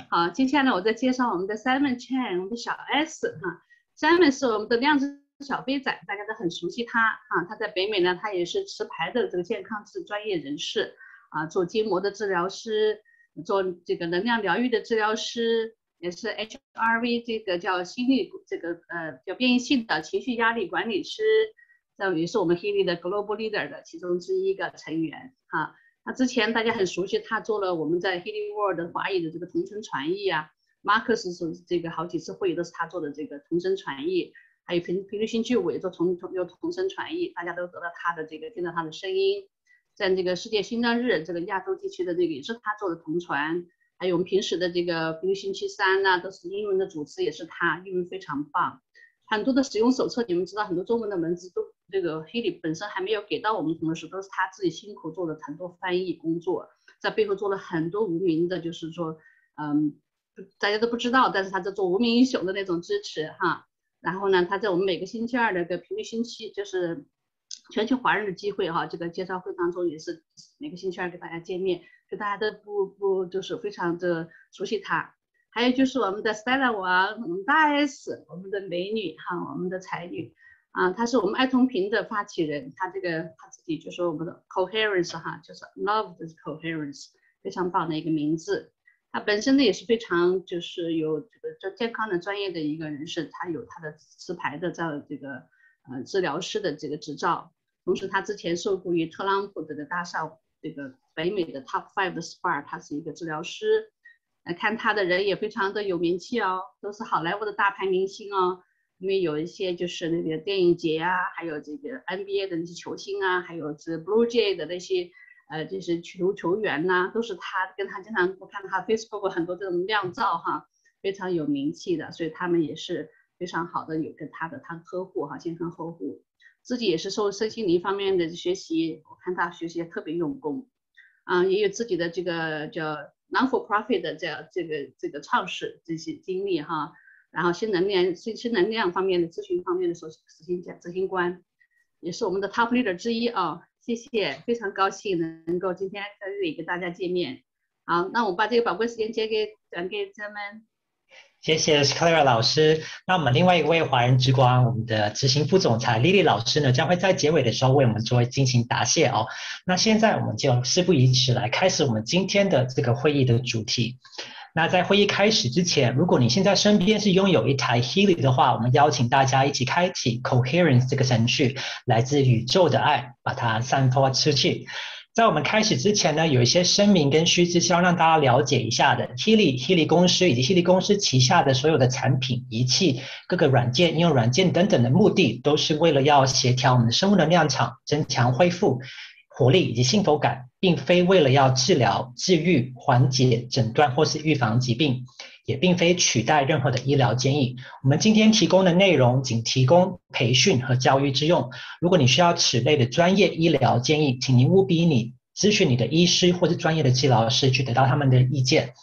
好，接下来我再介绍我们的 Simon Chan，我们的小 S 哈。Simon 是我们的量子小飞仔，大家都很熟悉他啊。他在北美呢，他也是持牌的这个健康专业人士啊，做筋膜的治疗师，做这个能量疗愈的治疗师，也是 HRV 这个叫心理这个叫变异性的情绪压力管理师，这样也是我们 Healy 的 Global Leader 的其中之一个成员哈。那之前大家很熟悉，他做了我们在 Healing World 华语的这个同声传译啊，Marcus 是这个好几次会议都是他做的这个同声传译，还有频率星聚委做同声传译，大家都得到他的这个听到他的声音。在这个世界心脏日这个亚洲地区的这个也是他做的同传，还有我们平时的这个频率星期三呐、都是英文的主持也是他，英文非常棒。很多的使用手册你们知道，很多中文的文字都这个 Healy 本身还没有给到我们同时，都是他自己辛苦做的很多翻译工作，在背后做了很多无名的，就是说，大家都不知道，但是他在做无名英雄的那种支持哈。然后呢，他在我们每个星期二的个频率星期，就是全球华人的机会哈，这个介绍会当中也是每个星期二给大家见面，就大家都不就是非常的熟悉他。还有就是我们的 Stella 王，我们大 S， 我们的美女哈，我们的才女啊，她是我们爱同频的发起人，她自己就说我们的 coherence 哈，就是 love 的 coherence， 非常棒的一个名字。她本身呢也是非常就是有这个健康的专业的一个人士，她有她的持牌的这个治疗师的这个执照，同时她之前受雇于特朗普的大厦这个北美的 Top 5的 SPA， 她是一个治疗师。看他的人也非常的有名气哦，都是好莱坞的大牌明星哦。因为有一些就是那个电影节啊，还有这个 NBA 的那些球星啊，还有这 Blue Jay 的那些就是球员呐、啊，都是他跟他经常我看他 Facebook 很多这种靓照哈，非常有名气的，所以他们也是非常好的有跟他呵护哈，健康呵护。自己也是受身心灵方面的学习，我看他学习也特别用功。也有自己的这个叫 non-for-profit 的这个创始这些经历哈，然后新能量方面的咨询方面的执行官，也是我们的 top leader 之一啊。谢谢，非常高兴能够今天在这里跟大家见面。好，那我把这个宝贵时间转给咱们。 谢谢 Clara 老师。那我们另外一位华人之光，我们的执行副总裁 Lily 老师呢，将会在结尾的时候为我们进行答谢哦。那现在我们就事不宜迟，来开始我们今天的这个会议的主题。那在会议开始之前，如果你现在身边是拥有一台 Healy 的话，我们邀请大家一起开启 Coherence 这个程序，来自宇宙的爱，把它散发出去。在我们开始之前呢，有一些声明跟须知是要让大家了解一下的。Healy 公司以及 Healy 公司旗下的所有的产品、仪器、各个软件、应用软件等等的目的，都是为了要协调我们的生物能量场，增强恢复活力以及幸福感，并非为了要治疗、治愈、缓解、诊断或是预防疾病。也并非取代任何的医疗建议。我们今天提供的内容仅提供培训和教育之用。如果你需要此类的专业医疗建议，请您务必咨询你的医师或是专业的治疗师，去得到他们的意见。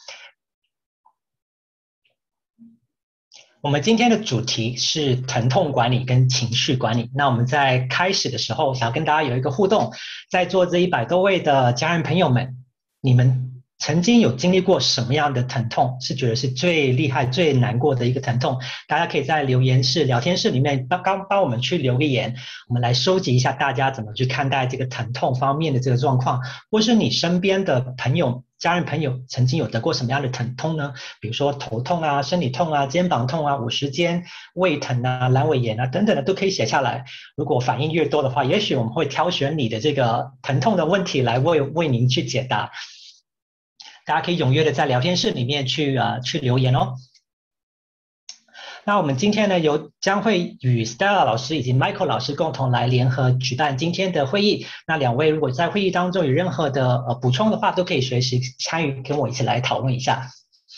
我们今天的主题是疼痛管理跟情绪管理。那我们在开始的时候，想要跟大家有一个互动，在座这100多位的家人朋友们，你们曾经有经历过什么样的疼痛？是觉得是最厉害、最难过的一个疼痛？大家可以在留言室、聊天室里面帮我们去留个言，我们来收集一下大家怎么去看待这个疼痛方面的这个状况，或是你身边的朋友、家人朋友曾经有得过什么样的疼痛呢？比如说头痛啊、身体痛啊、肩膀痛啊、五十肩、胃疼啊、阑尾炎啊等等的，都可以写下来。如果反应越多的话，也许我们会挑选你的这个疼痛的问题来为您去解答。大家可以踊跃的在聊天室里面去留言哦。那我们今天呢，将会与 Stella 老师以及 Michael 老师共同来联合举办今天的会议。那2位如果在会议当中有任何的补充的话，都可以随时参与，跟我一起来讨论一下。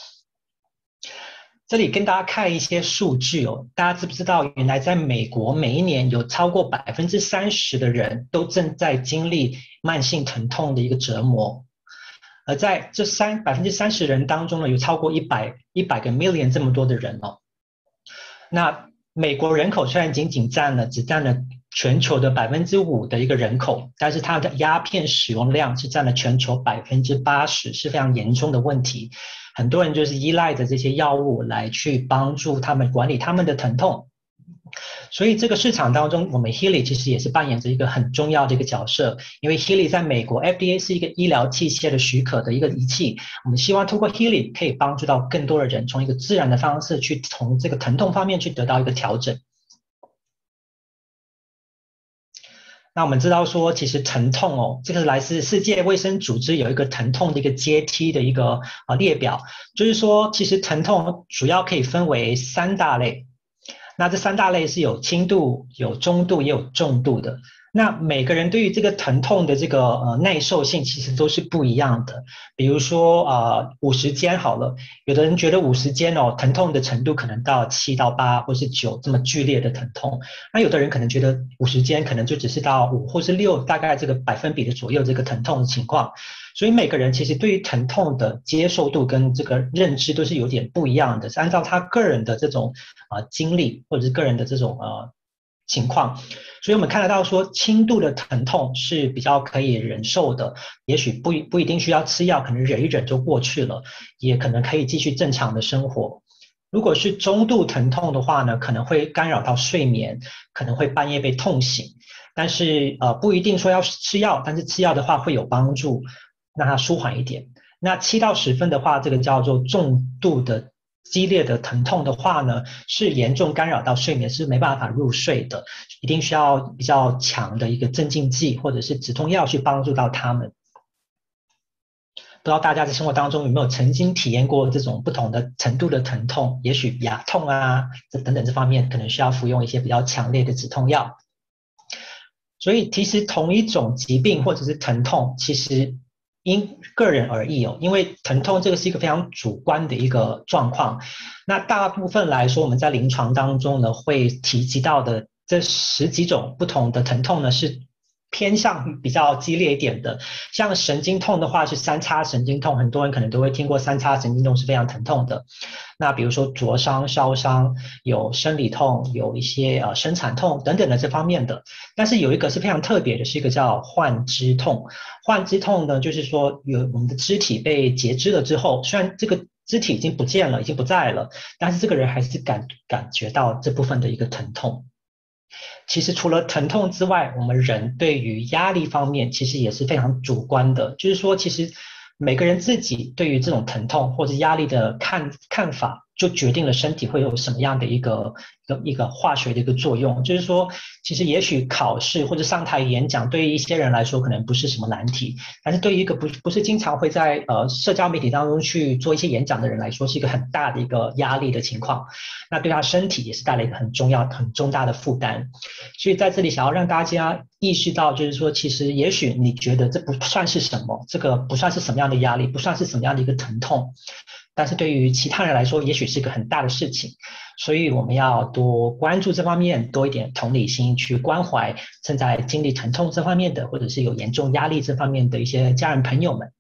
这里跟大家看一些数据哦，大家知不知道，原来在美国每一年有超过30%的人都正在经历慢性疼痛的一个折磨。而在这30%人当中呢，有超过100个 million 这么多的人哦。那美国人口虽然只占了全球的5%的一个人口，但是它的鸦片使用量是占了全球80%，是非常严重的问题。 很多人就是依赖着这些药物来去帮助他们管理他们的疼痛。所以这个市场当中，我们 Healy 其实也是扮演着一个很重要的一个角色，因为 Healy 在美国 FDA 是一个医疗器械的许可的一个仪器，我们希望通过 Healy 可以帮助到更多的人，从一个自然的方式去从这个疼痛方面去得到一个调整。那我们知道说，其实疼痛这个来自世界卫生组织有一个疼痛的一个阶梯的一个列表，就是说，其实疼痛主要可以分为3大类。那这3大类是有轻度、有中度，也有重度的。那每个人对于这个疼痛的这个耐受性其实都是不一样的。比如说50间好了，有的人觉得50间疼痛的程度可能到7到8或是9这么剧烈的疼痛，那有的人可能觉得50间可能就只是到5或是6，大概这个百分比的左右这个疼痛的情况。所以每个人其实对于疼痛的接受度跟这个认知都是有点不一样的，是按照他个人的这种经历或者是个人的这种情况。所以我们看得到说，轻度的疼痛是比较可以忍受的，也许不一定需要吃药，可能忍一忍就过去了，也可能可以继续正常的生活。如果是中度疼痛的话呢，可能会干扰到睡眠，可能会半夜被痛醒，但是不一定说要吃药，但是吃药的话会有帮助，让它舒缓一点。那7到10分的话，这个叫做重度的激烈的疼痛的话呢，是严重干扰到睡眠，是没办法入睡的，一定需要比较强的一个镇静剂或者是止痛药去帮助到他们。不知道大家在生活当中有没有曾经体验过这种不同的程度的疼痛，也许牙痛啊等等这方面可能需要服用一些比较强烈的止痛药。所以其实同一种疾病或者是疼痛，其实因个人而异因为疼痛这个是一个非常主观的一个状况。那大部分来说，我们在临床当中呢会提及到的这10几种不同的疼痛呢是偏向比较激烈一点的。像神经痛的话是3叉神经痛，很多人可能都会听过3叉神经痛是非常疼痛的。那比如说灼伤、烧伤，有生理痛，有一些生产痛等等的这方面的。但是有一个是非常特别的，是一个叫幻肢痛。幻肢痛呢，就是说我们的肢体被截肢了之后，虽然这个肢体已经不见了，已经不在了，但是这个人还是感觉到这部分的一个疼痛。其实除了疼痛之外，我们人对于压力方面其实也是非常主观的，就是说其实每个人自己对于这种疼痛或者压力的看法，就决定了身体会有什么样的一个化学的一个作用。就是说，其实也许考试或者上台演讲对于一些人来说可能不是什么难题，但是对于一个不是经常会在社交媒体当中去做一些演讲的人来说，是一个很大的一个压力的情况。那对他身体也是带来一个很重大的负担。所以在这里想要让大家意识到，就是说，其实也许你觉得这不算是什么，这个不算是什么样的压力，不算是什么样的一个疼痛，但是对于其他人来说，也许是一个很大的事情。所以我们要多关注这方面，多一点同理心去关怀正在经历疼痛这方面的，或者是有严重压力这方面的一些家人朋友们。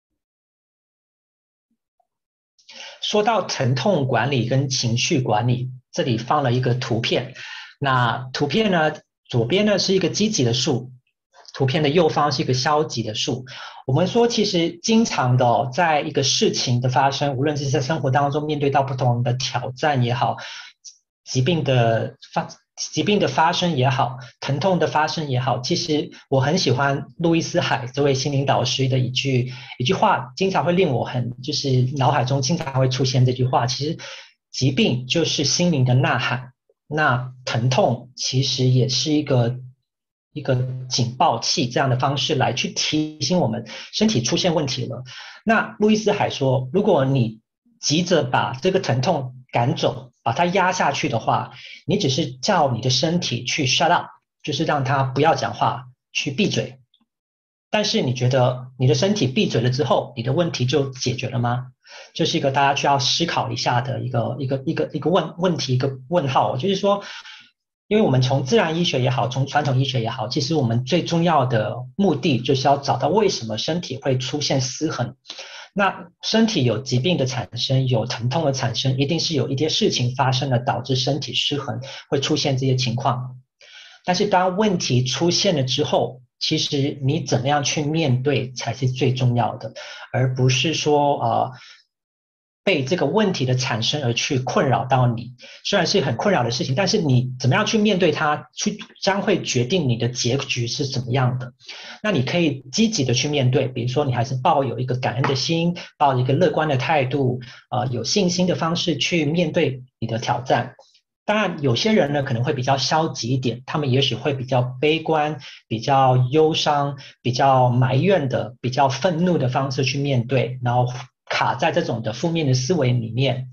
说到疼痛管理跟情绪管理，这里放了一个图片。那图片呢，左边呢是一个积极的数，图片的右方是一个消极的数。我们说，其实经常的在一个事情的发生，无论是在生活当中面对到不同的挑战也好，疾病的发生也好，疼痛的发生也好，其实我很喜欢路易斯海这位心灵导师的一句话，经常会令我就是脑海中经常会出现这句话。其实疾病就是心灵的呐喊，那疼痛其实也是一个警报器这样的方式来去提醒我们身体出现问题了。那路易斯海说，如果你急着把这个疼痛赶走，把它压下去的话，你只是叫你的身体去 shut up， 就是让它不要讲话，去闭嘴。但是你觉得你的身体闭嘴了之后，你的问题就解决了吗？这是一个大家需要思考一下的一个问题，一个问号。就是说，因为我们从自然医学也好，从传统医学也好，其实我们最重要的目的就是要找到为什么身体会出现失衡。那身体有疾病的产生，有疼痛的产生，一定是有一些事情发生了，导致身体失衡，会出现这些情况。但是当问题出现了之后，其实你怎么样去面对才是最重要的，而不是说被这个问题的产生而去困扰到你。虽然是很困扰的事情，但是你怎么样去面对它，将会决定你的结局是怎么样的。那你可以积极的去面对，比如说你还是抱有一个感恩的心，抱着一个乐观的态度，有信心的方式去面对你的挑战。当然，有些人呢可能会比较消极一点，他们也许会比较悲观、比较忧伤、比较埋怨的、比较愤怒的方式去面对，然后卡在这种的负面的思维里面。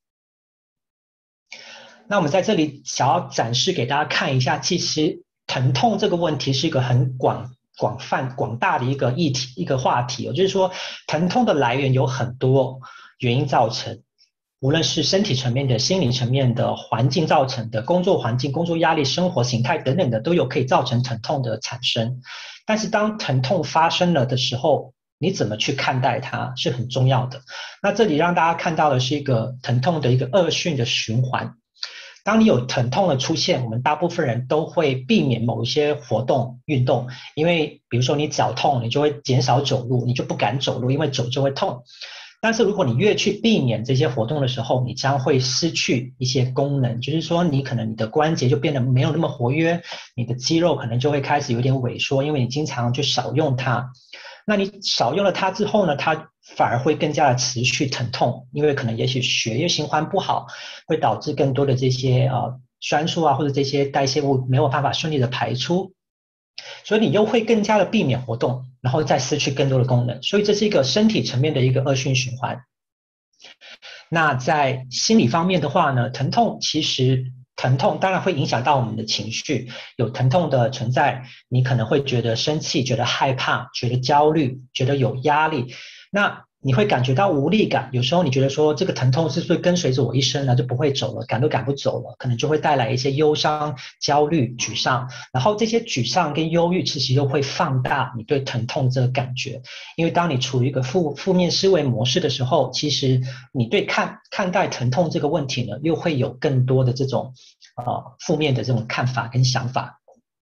那我们在这里想要展示给大家看一下，其实疼痛这个问题是一个很广大的一个议题、一个话题。就是说，疼痛的来源有很多原因造成。无论是身体层面的、心理层面的、环境造成的、工作环境、工作压力、生活形态等等的，都有可以造成疼痛的产生。但是当疼痛发生了的时候，你怎么去看待它是很重要的。那这里让大家看到的是一个疼痛的一个恶性的循环。当你有疼痛的出现，我们大部分人都会避免某一些活动、运动，因为比如说你脚痛，你就会减少走路，你就不敢走路，因为走就会痛。但是如果你越去避免这些活动的时候，你将会失去一些功能，就是说你可能你的关节就变得没有那么活跃，你的肌肉可能就会开始有点萎缩，因为你经常去少用它。那你少用了它之后呢，它反而会更加的持续疼痛，因为可能也许血液循环不好，会导致更多的这些酸素啊或者这些代谢物没有办法顺利的排出。所以你又会更加的避免活动，然后再失去更多的功能，所以这是一个身体层面的一个恶性循环。那在心理方面的话呢，疼痛当然会影响到我们的情绪，有疼痛的存在，你可能会觉得生气、觉得害怕、觉得焦虑、觉得有压力，那你会感觉到无力感，有时候你觉得说这个疼痛是不是跟随着我一生呢，就不会走了，赶都赶不走了，可能就会带来一些忧伤、焦虑、沮丧，然后这些沮丧跟忧郁其实又会放大你对疼痛这个感觉，因为当你处于一个负面思维模式的时候，其实你对看待疼痛这个问题呢，又会有更多的这种负面的这种看法跟想法。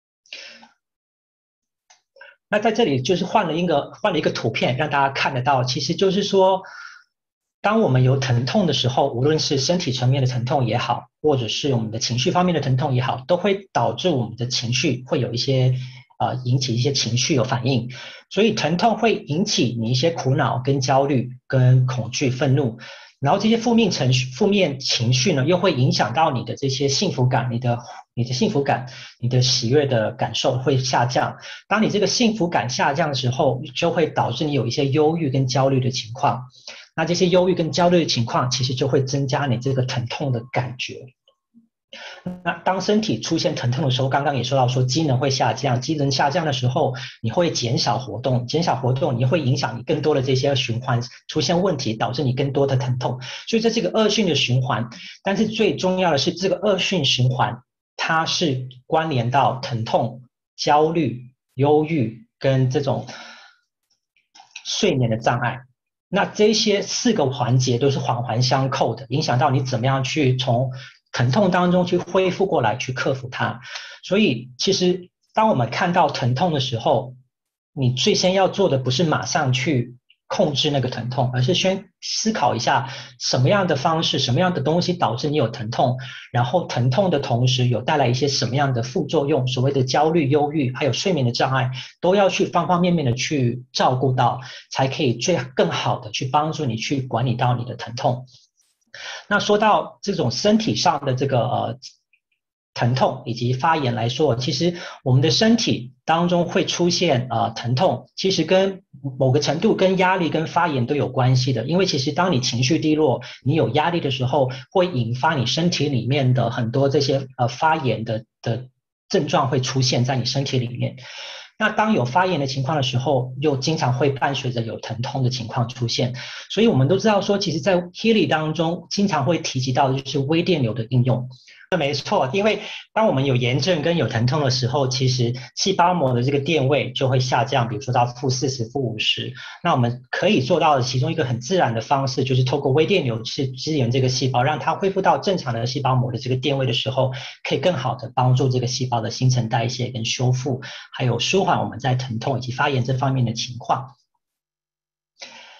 那在这里就是换了一个图片，让大家看得到，其实就是说，当我们有疼痛的时候，无论是身体层面的疼痛也好，或者是我们的情绪方面的疼痛也好，都会导致我们的情绪会有一些引起一些情绪有反应，所以疼痛会引起你一些苦恼、跟焦虑、跟恐惧、愤怒。然后这些负面情绪呢，又会影响到你的这些幸福感，你的幸福感，你的喜悦的感受会下降。当你这个幸福感下降的时候，就会导致你有一些忧郁跟焦虑的情况。那这些忧郁跟焦虑的情况，其实就会增加你这个疼痛的感觉。那当身体出现疼痛的时候，刚刚也说到说机能会下降，机能下降的时候，你会减少活动，你会影响你更多的这些循环出现问题，导致你更多的疼痛，所以这是一个恶性的循环。但是最重要的是，这个恶性循环它是关联到疼痛、焦虑、忧郁跟这种睡眠的障碍。那这些4个环节都是环环相扣的，影响到你怎么样去从疼痛当中去恢复过来，去克服它。所以其实当我们看到疼痛的时候，你最先要做的不是马上去控制那个疼痛，而是先思考一下什么样的方式、什么样的东西导致你有疼痛，然后疼痛的同时有带来一些什么样的副作用，所谓的焦虑、忧郁，还有睡眠的障碍，都要去方方面面的去照顾到，才可以更好的去帮助你去管理到你的疼痛。那说到这种身体上的这个疼痛以及发炎来说，其实我们的身体当中会出现疼痛，其实跟某个程度跟压力跟发炎都有关系的。因为其实当你情绪低落，你有压力的时候，会引发你身体里面的很多这些发炎的症状会出现在你身体里面。那当有发炎的情况的时候，又经常会伴随着有疼痛的情况出现。所以我们都知道说，其实在 Healy 当中经常会提及到的就是微电流的应用。没错，因为当我们有炎症跟有疼痛的时候，其实细胞膜的这个电位就会下降，比如说到-40、-50。那我们可以做到的其中一个很自然的方式，就是透过微电流去支援这个细胞，让它恢复到正常的细胞膜的这个电位的时候，可以更好的帮助这个细胞的新陈代谢跟修复，还有舒缓我们在疼痛以及发炎这方面的情况。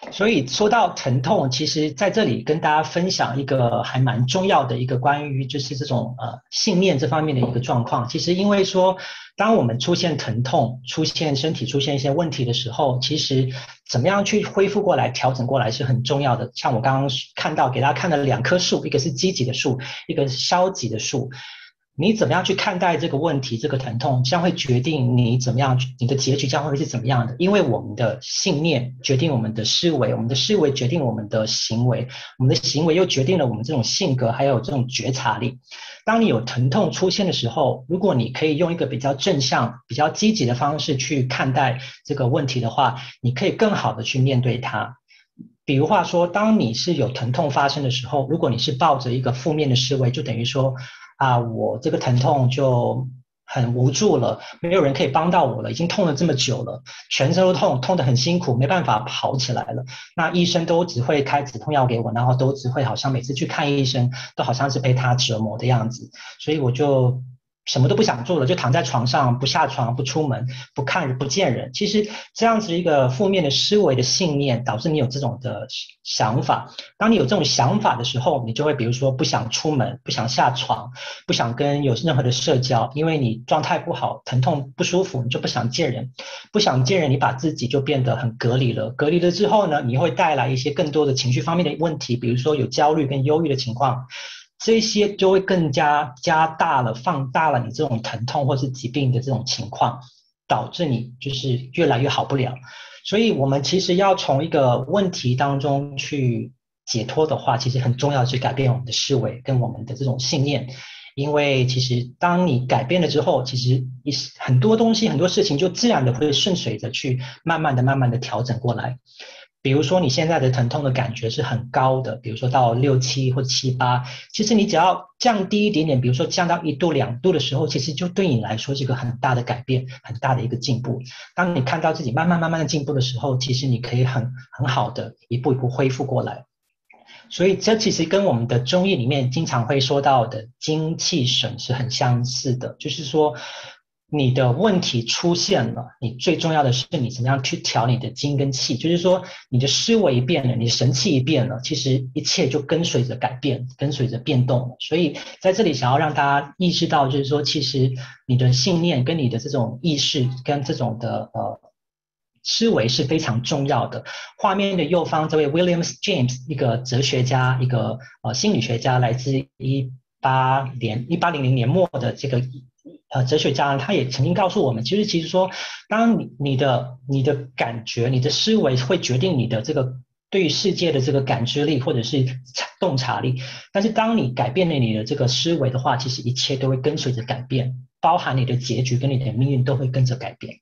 所以说到疼痛，其实在这里跟大家分享一个还蛮重要的一个关于就是这种信念这方面的一个状况。其实因为说，当我们出现疼痛、出现身体出现一些问题的时候，其实怎么样去恢复过来、调整过来是很重要的。像我刚刚看到给大家看了2棵树，一个是积极的树，一个是消极的树。你怎么样去看待这个问题，这个疼痛将会决定你怎么样，你的结局将会是怎么样的。因为我们的信念决定我们的思维，我们的思维决定我们的行为，我们的行为又决定了我们这种性格还有这种觉察力。当你有疼痛出现的时候，如果你可以用一个比较正向、比较积极的方式去看待这个问题的话，你可以更好的去面对它。比如话说，当你是有疼痛发生的时候，如果你是抱着一个负面的思维，就等于说我这个疼痛就很无助了，没有人可以帮到我了，已经痛了这么久了，全身都痛，痛得很辛苦，没办法跑起来了。那医生都只会开止痛药给我，然后都只会好像每次去看医生都好像是被他折磨的样子，所以我就什么都不想做了，就躺在床上，不下床，不出门，不看人，不见人。其实这样子一个负面的思维的信念，导致你有这种的想法。当你有这种想法的时候，你就会比如说不想出门，不想下床，不想跟有任何的社交，因为你状态不好，疼痛不舒服，你就不想见人，不想见人，你把自己就变得很隔离了。隔离了之后呢，你会带来一些更多的情绪方面的问题，比如说有焦虑跟忧郁的情况。这些就会更加加大了、放大了你这种疼痛或是疾病的这种情况，导致你就是越来越好不了。所以我们其实要从一个问题当中去解脱的话，其实很重要是改变我们的思维跟我们的这种信念。因为其实当你改变了之后，其实很多东西、很多事情就自然的会顺随着去慢慢的调整过来。比如说你现在的疼痛的感觉是很高的，比如说到6、7或7、8，其实你只要降低一点点，比如说降到1度、2度的时候，其实就对你来说是一个很大的改变，很大的一个进步。当你看到自己慢慢的进步的时候，其实你可以很好的一步一步恢复过来。所以这其实跟我们的中医里面经常会说到的精气神是很相似的，就是说你的问题出现了，你最重要的是你怎么样去调你的精跟气，就是说你的思维变了，你的神气一变了，其实一切就跟随着改变，跟随着变动了。所以在这里想要让大家意识到，就是说其实你的信念跟你的这种意识跟这种的思维是非常重要的。画面的右方这位 William James 一个哲学家，一个心理学家，来自1800年末的这个哲学家，他也曾经告诉我们，其实说，当你的感觉、你的思维会决定你的这个对于世界的这个感知力或者是洞察力，但是当你改变了你的这个思维的话，其实一切都会跟随着改变，包含你的结局跟你的命运都会跟着改变。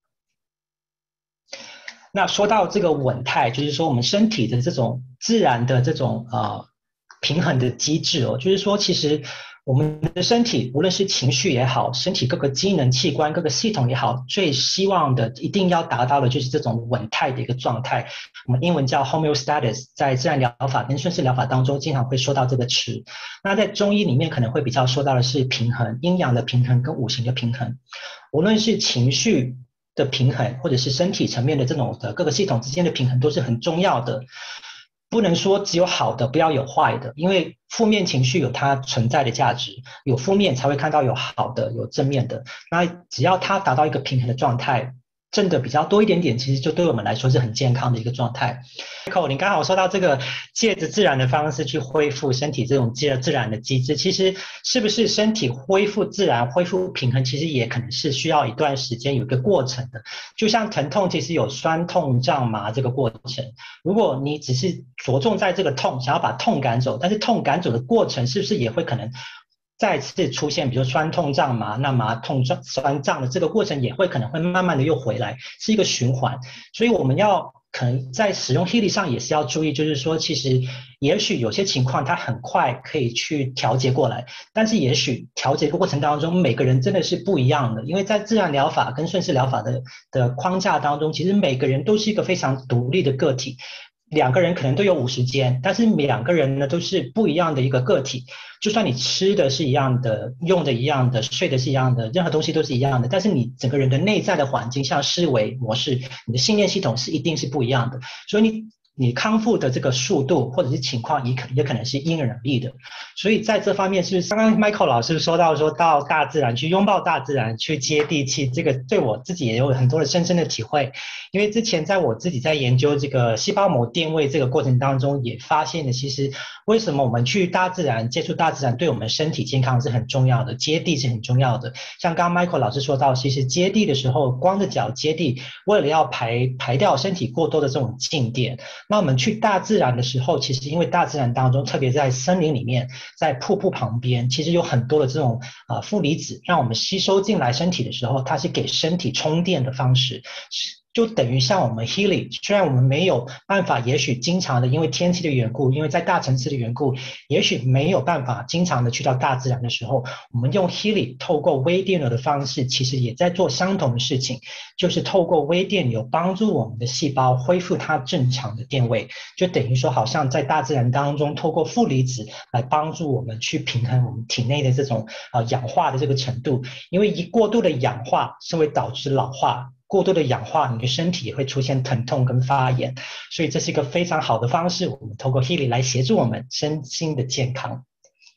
那说到这个稳态，就是说我们身体的这种自然的这种平衡的机制哦，就是说其实我们的身体无论是情绪也好，身体各个机能器官各个系统也好，最希望的一定要达到的就是这种稳态的一个状态。我们英文叫 homeostasis， 在自然疗法跟顺势疗法当中经常会说到这个词。那在中医里面可能会比较说到的是平衡，阴阳的平衡跟五行的平衡。无论是情绪的平衡，或者是身体层面的这种的各个系统之间的平衡都是很重要的。不能说只有好的，不要有坏的，因为负面情绪有它存在的价值，有负面才会看到有好的，有正面的。那只要它达到一个平衡的状态，正的比较多一点点，其实就对我们来说是很健康的一个状态。Michael， 你刚好说到这个借着自然的方式去恢复身体这种自然的机制，其实是不是身体恢复自然、恢复平衡，其实也可能是需要一段时间有一个过程的。就像疼痛，其实有酸痛胀麻这个过程。如果你只是着重在这个痛，想要把痛赶走，但是痛赶走的过程是不是也会可能再次出现，比如说酸痛胀麻，那麻痛酸胀的这个过程也会可能会慢慢的又回来，是一个循环。所以我们要可能在使用 Healy 上也是要注意，就是说其实也许有些情况它很快可以去调节过来，但是也许调节的过程当中每个人真的是不一样的，因为在自然疗法跟顺势疗法的框架当中，其实每个人都是一个非常独立的个体。2个人可能都有50间，但是2个人呢都是不一样的一个个体。就算你吃的是一样的，用的一样的，睡的是一样的，任何东西都是一样的，但是你整个人的内在的环境，像思维模式，你的信念系统是一定是不一样的。所以你你康复的这个速度或者是情况也可能是因人而异的。所以在这方面，是刚刚 Michael 老师说到到大自然去拥抱大自然，去接地气，这个对我自己也有很多的深深的体会。因为之前在我自己在研究这个细胞膜电位这个过程当中，也发现了其实为什么我们去大自然接触大自然对我们身体健康是很重要的，接地是很重要的。像刚刚 Michael 老师说到，其实接地的时候，光着脚接地，为了要排掉身体过多的这种静电。那我们去大自然的时候，其实因为大自然当中，特别在森林里面，在瀑布旁边，其实有很多的这种负离子，让我们吸收进来身体的时候，它是给身体充电的方式。就等于像我们 Healy， 虽然我们没有办法，也许经常的因为天气的缘故，因为在大城市的缘故，也许没有办法经常的去到大自然的时候，我们用 Healy 透过微电流的方式，其实也在做相同的事情，就是透过微电流帮助我们的细胞恢复它正常的电位，就等于说好像在大自然当中，透过负离子来帮助我们去平衡我们体内的这种氧化的这个程度，因为一过度的氧化是会导致老化。过度的氧化，你的身体也会出现疼痛跟发炎，所以这是一个非常好的方式。我们透过 Healy 来协助我们身心的健康。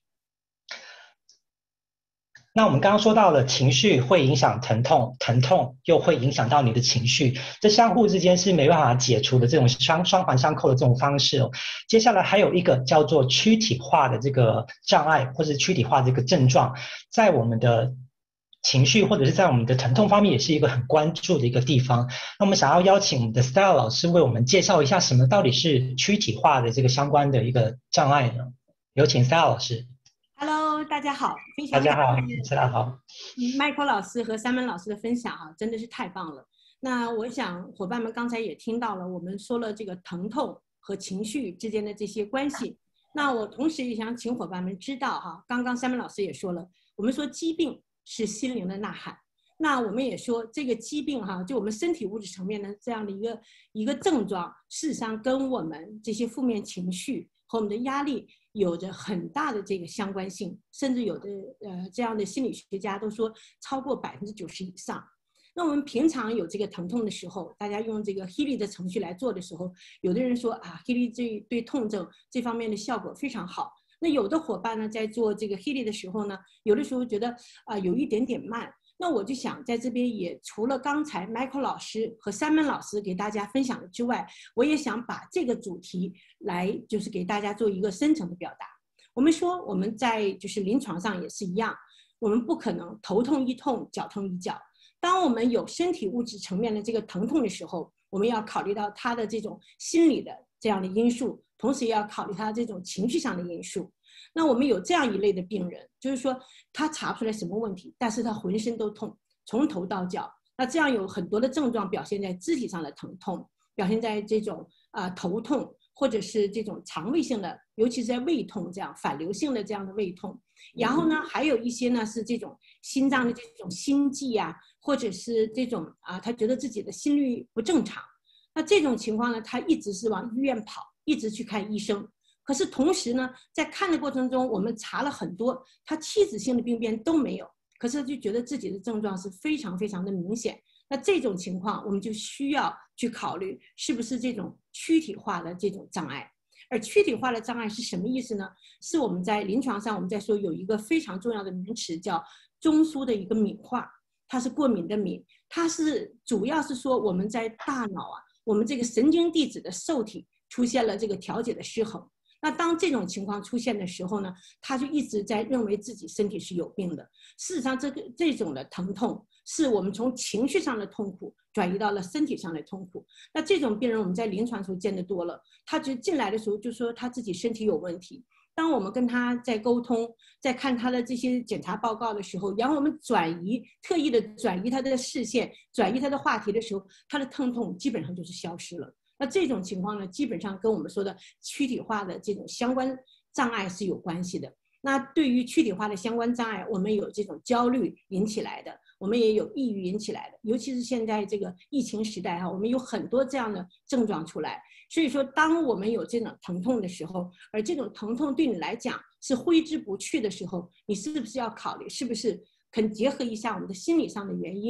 那我们刚刚说到了情绪会影响疼痛，疼痛又会影响到你的情绪，这相互之间是没办法解除的这种双环相扣的这种方式哦。接下来还有一个叫做躯体化的这个障碍，或是躯体化的这个症状，在我们的情绪或者是在我们的疼痛方面也是一个很关注的一个地方。那我们想要邀请我们的 Stella 老师为我们介绍一下什么到底是躯体化的这个相关的一个障碍呢？有请 Stella 老师。 Hello， 大家好，非大家好常感谢 ，Stella 好。 Michael 老师和Simon老师的分享哈，真的是太棒了。那我想伙伴们刚才也听到了，我们说了这个疼痛和情绪之间的这些关系。那我同时也想请伙伴们知道哈，刚刚Simon老师也说了，我们说疾病是心灵的呐喊。那我们也说这个疾病哈，就我们身体物质层面的这样的一个症状，事实上跟我们这些负面情绪和我们的压力有着很大的这个相关性，甚至有的这样的心理学家都说超过90%以上。那我们平常有这个疼痛的时候，大家用这个 Healy 的程序来做的时候，有的人说啊 Healy 对痛症这方面的效果非常好。那有的伙伴呢，在做这个 Healy 的时候呢，有的时候觉得有一点点慢。那我就想在这边也除了刚才 Michael 老师和Simon老师给大家分享的之外，我也想把这个主题来就是给大家做一个深层的表达。我们说我们在就是临床上也是一样，我们不可能头痛一痛脚痛一脚。当我们有身体物质层面的这个疼痛的时候，我们要考虑到他的这种心理的这样的因素，同时也要考虑他这种情绪上的因素。那我们有这样一类的病人，就是说他查不出来什么问题，但是他浑身都痛，从头到脚。那这样有很多的症状表现在肢体上的疼痛，表现在这种头痛，或者是这种肠胃性的，尤其是在胃痛这样反流性的这样的胃痛。然后呢，还有一些呢是这种心脏的这种心悸啊，或者是这种他觉得自己的心率不正常。那这种情况呢，他一直是往医院跑，一直去看医生。可是同时呢，在看的过程中，我们查了很多，他器质性的病变都没有，可是就觉得自己的症状是非常非常的明显。那这种情况，我们就需要去考虑是不是这种躯体化的这种障碍。而躯体化的障碍是什么意思呢？是我们在临床上我们在说有一个非常重要的名词叫中枢的一个敏化，它是过敏的敏，它是主要是说我们在大脑我们这个神经递质的受体出现了这个调节的失衡。那当这种情况出现的时候呢，他就一直在认为自己身体是有病的。事实上，这种的疼痛是我们从情绪上的痛苦转移到了身体上的痛苦。那这种病人我们在临床时候见得多了，他就进来的时候就说他自己身体有问题。当我们跟他在沟通，在看他的这些检查报告的时候，然后我们特意的转移他的视线，转移他的话题的时候，他的疼痛基本上就是消失了。那这种情况呢，基本上跟我们说的躯体化的这种相关障碍是有关系的。那对于躯体化的相关障碍，我们有这种焦虑引起来的，我们也有抑郁引起来的，尤其是现在这个疫情时代我们有很多这样的症状出来。所以说，当我们有这种疼痛的时候，而这种疼痛对你来讲是挥之不去的时候，你是不是要考虑是不是肯结合一下我们的心理上的原因，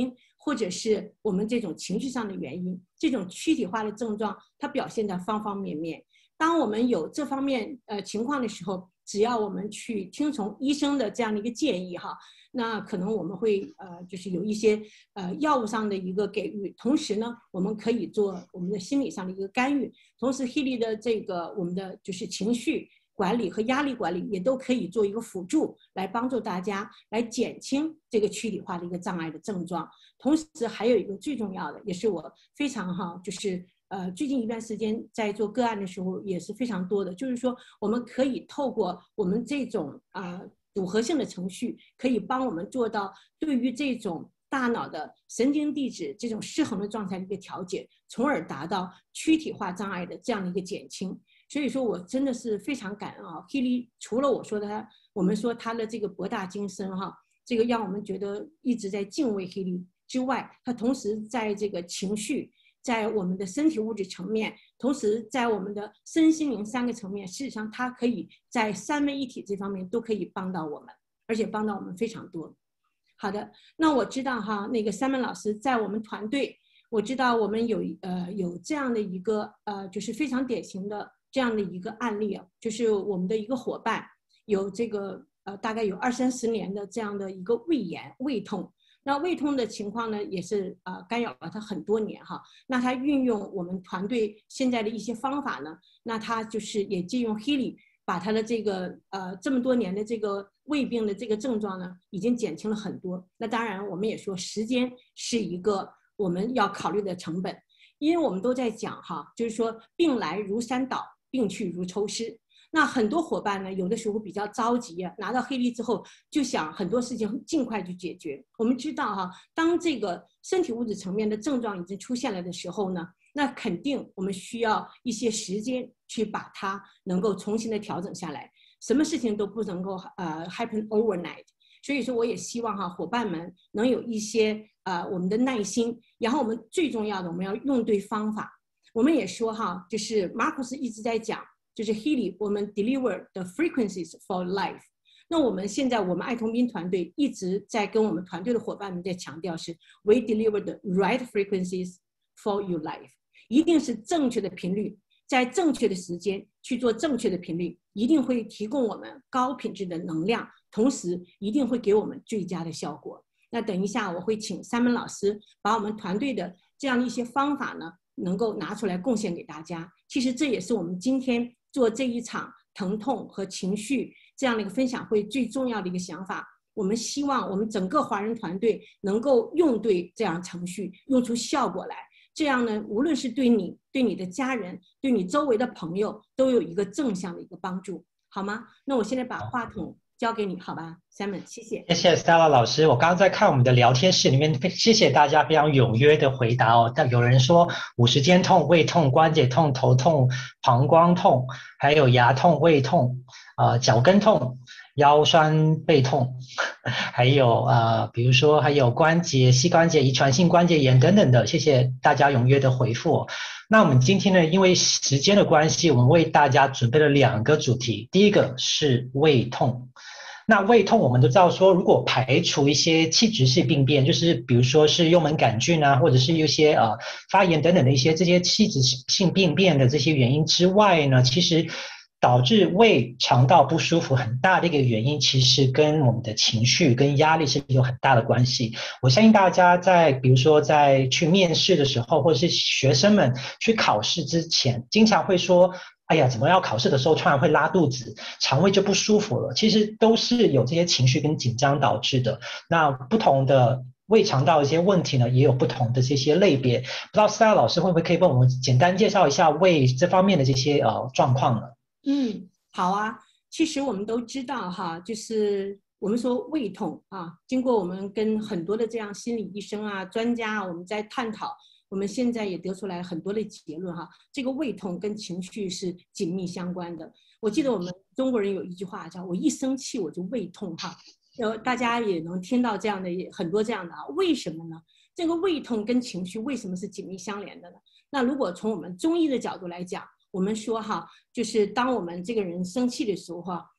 或者是我们这种情绪上的原因，这种躯体化的症状，它表现在方方面面。当我们有这方面情况的时候，只要我们去听从医生的这样的一个建议哈，那可能我们会就是有一些药物上的一个给予，同时呢，我们可以做我们的心理上的一个干预，同时 Healy 的这个我们的就是情绪管理和压力管理也都可以做一个辅助，来帮助大家来减轻这个躯体化的一个障碍的症状。同时还有一个最重要的，也是我非常就是最近一段时间在做个案的时候也是非常多的，就是说我们可以透过我们这种组合性的程序，可以帮我们做到对于这种大脑的神经递质这种失衡的状态的一个调节，从而达到躯体化障碍的这样的一个减轻。所以说我真的是非常感恩啊 ，Healy 除了我说的我们说他的这个博大精深这个让我们觉得一直在敬畏 Healy 之外，他同时在这个情绪，在我们的身体物质层面，同时在我们的身心灵3个层面，事实上它可以在3位一体这方面都可以帮到我们，而且帮到我们非常多。好的，那我知道那个Simon老师在我们团队，我知道我们有这样的一个就是非常典型的这样的一个案例就是我们的一个伙伴有这个大概有20-30年的这样的一个胃炎胃痛。那胃痛的情况呢，也是干扰了他很多年那他运用我们团队现在的一些方法呢，那他就是也借用 Healy 把他的这个这么多年的这个胃病的这个症状呢，已经减轻了很多。那当然我们也说时间是一个我们要考虑的成本，因为我们都在讲就是说病来如山倒，病去如抽丝。那很多伙伴呢，有的时候比较着急拿到Healy之后就想很多事情尽快去解决。我们知道当这个身体物质层面的症状已经出现了的时候呢，那肯定我们需要一些时间去把它能够重新的调整下来，什么事情都不能够happen overnight。所以说我也希望伙伴们能有一些我们的耐心，然后我们最重要的我们要用对方法。我们也说就是 Marcus 一直在讲，就是 Healy 我们 deliver the frequencies for life。 那我们现在我们爱童斌团队一直在跟我们团队的伙伴们在强调是 we deliver the right frequencies for your life， 一定是正确的频率，在正确的时间去做正确的频率，一定会提供我们高品质的能量，同时一定会给我们最佳的效果。那等一下我会请Simon老师把我们团队的这样一些方法呢能够拿出来贡献给大家。其实这也是我们今天做这一场疼痛和情绪这样的一个分享会最重要的一个想法。我们希望我们整个华人团队能够用对这样程序，用出效果来，这样呢无论是对你、对你的家人、对你周围的朋友都有一个正向的一个帮助，好吗？那我现在把话筒交给你，好吧 Simon， 谢谢。 谢谢 Stella 老师。我刚刚在看我们的聊天室里面，谢谢大家非常踊跃的回答但有人说50肩痛、胃痛、关节痛、头痛、膀胱痛，还有牙痛、胃痛、脚跟痛、腰酸背痛，还有比如说还有关节、膝关节、遗传性关节炎等等的，谢谢大家踊跃的回复那我们今天呢，因为时间的关系，我们为大家准备了2个主题。第一个是胃痛。那胃痛我们都知道说，如果排除一些器质性病变，就是比如说是幽门杆菌或者是一些发炎等等的一些这些器质性病变的这些原因之外呢，其实导致胃肠道不舒服很大的一个原因，其实跟我们的情绪跟压力是有很大的关系。我相信大家比如说在去面试的时候，或者是学生们去考试之前，经常会说哎呀，怎么要考试的时候突然会拉肚子，肠胃就不舒服了，其实都是有这些情绪跟紧张导致的。那不同的胃肠道的一些问题呢，也有不同的这些类别。不知道 Stella 老师会不会可以帮我们简单介绍一下胃这方面的这些状况呢？ 好啊。其实我们都知道就是我们说胃痛经过我们跟很多的这样心理医生专家我们在探讨，我们现在也得出来很多的结论这个胃痛跟情绪是紧密相关的。我记得我们中国人有一句话叫我一生气我就胃痛大家也能听到这样的很多这样的为什么呢？这个胃痛跟情绪为什么是紧密相连的呢？那如果从我们中医的角度来讲，我们说就是当我们这个人生气的时候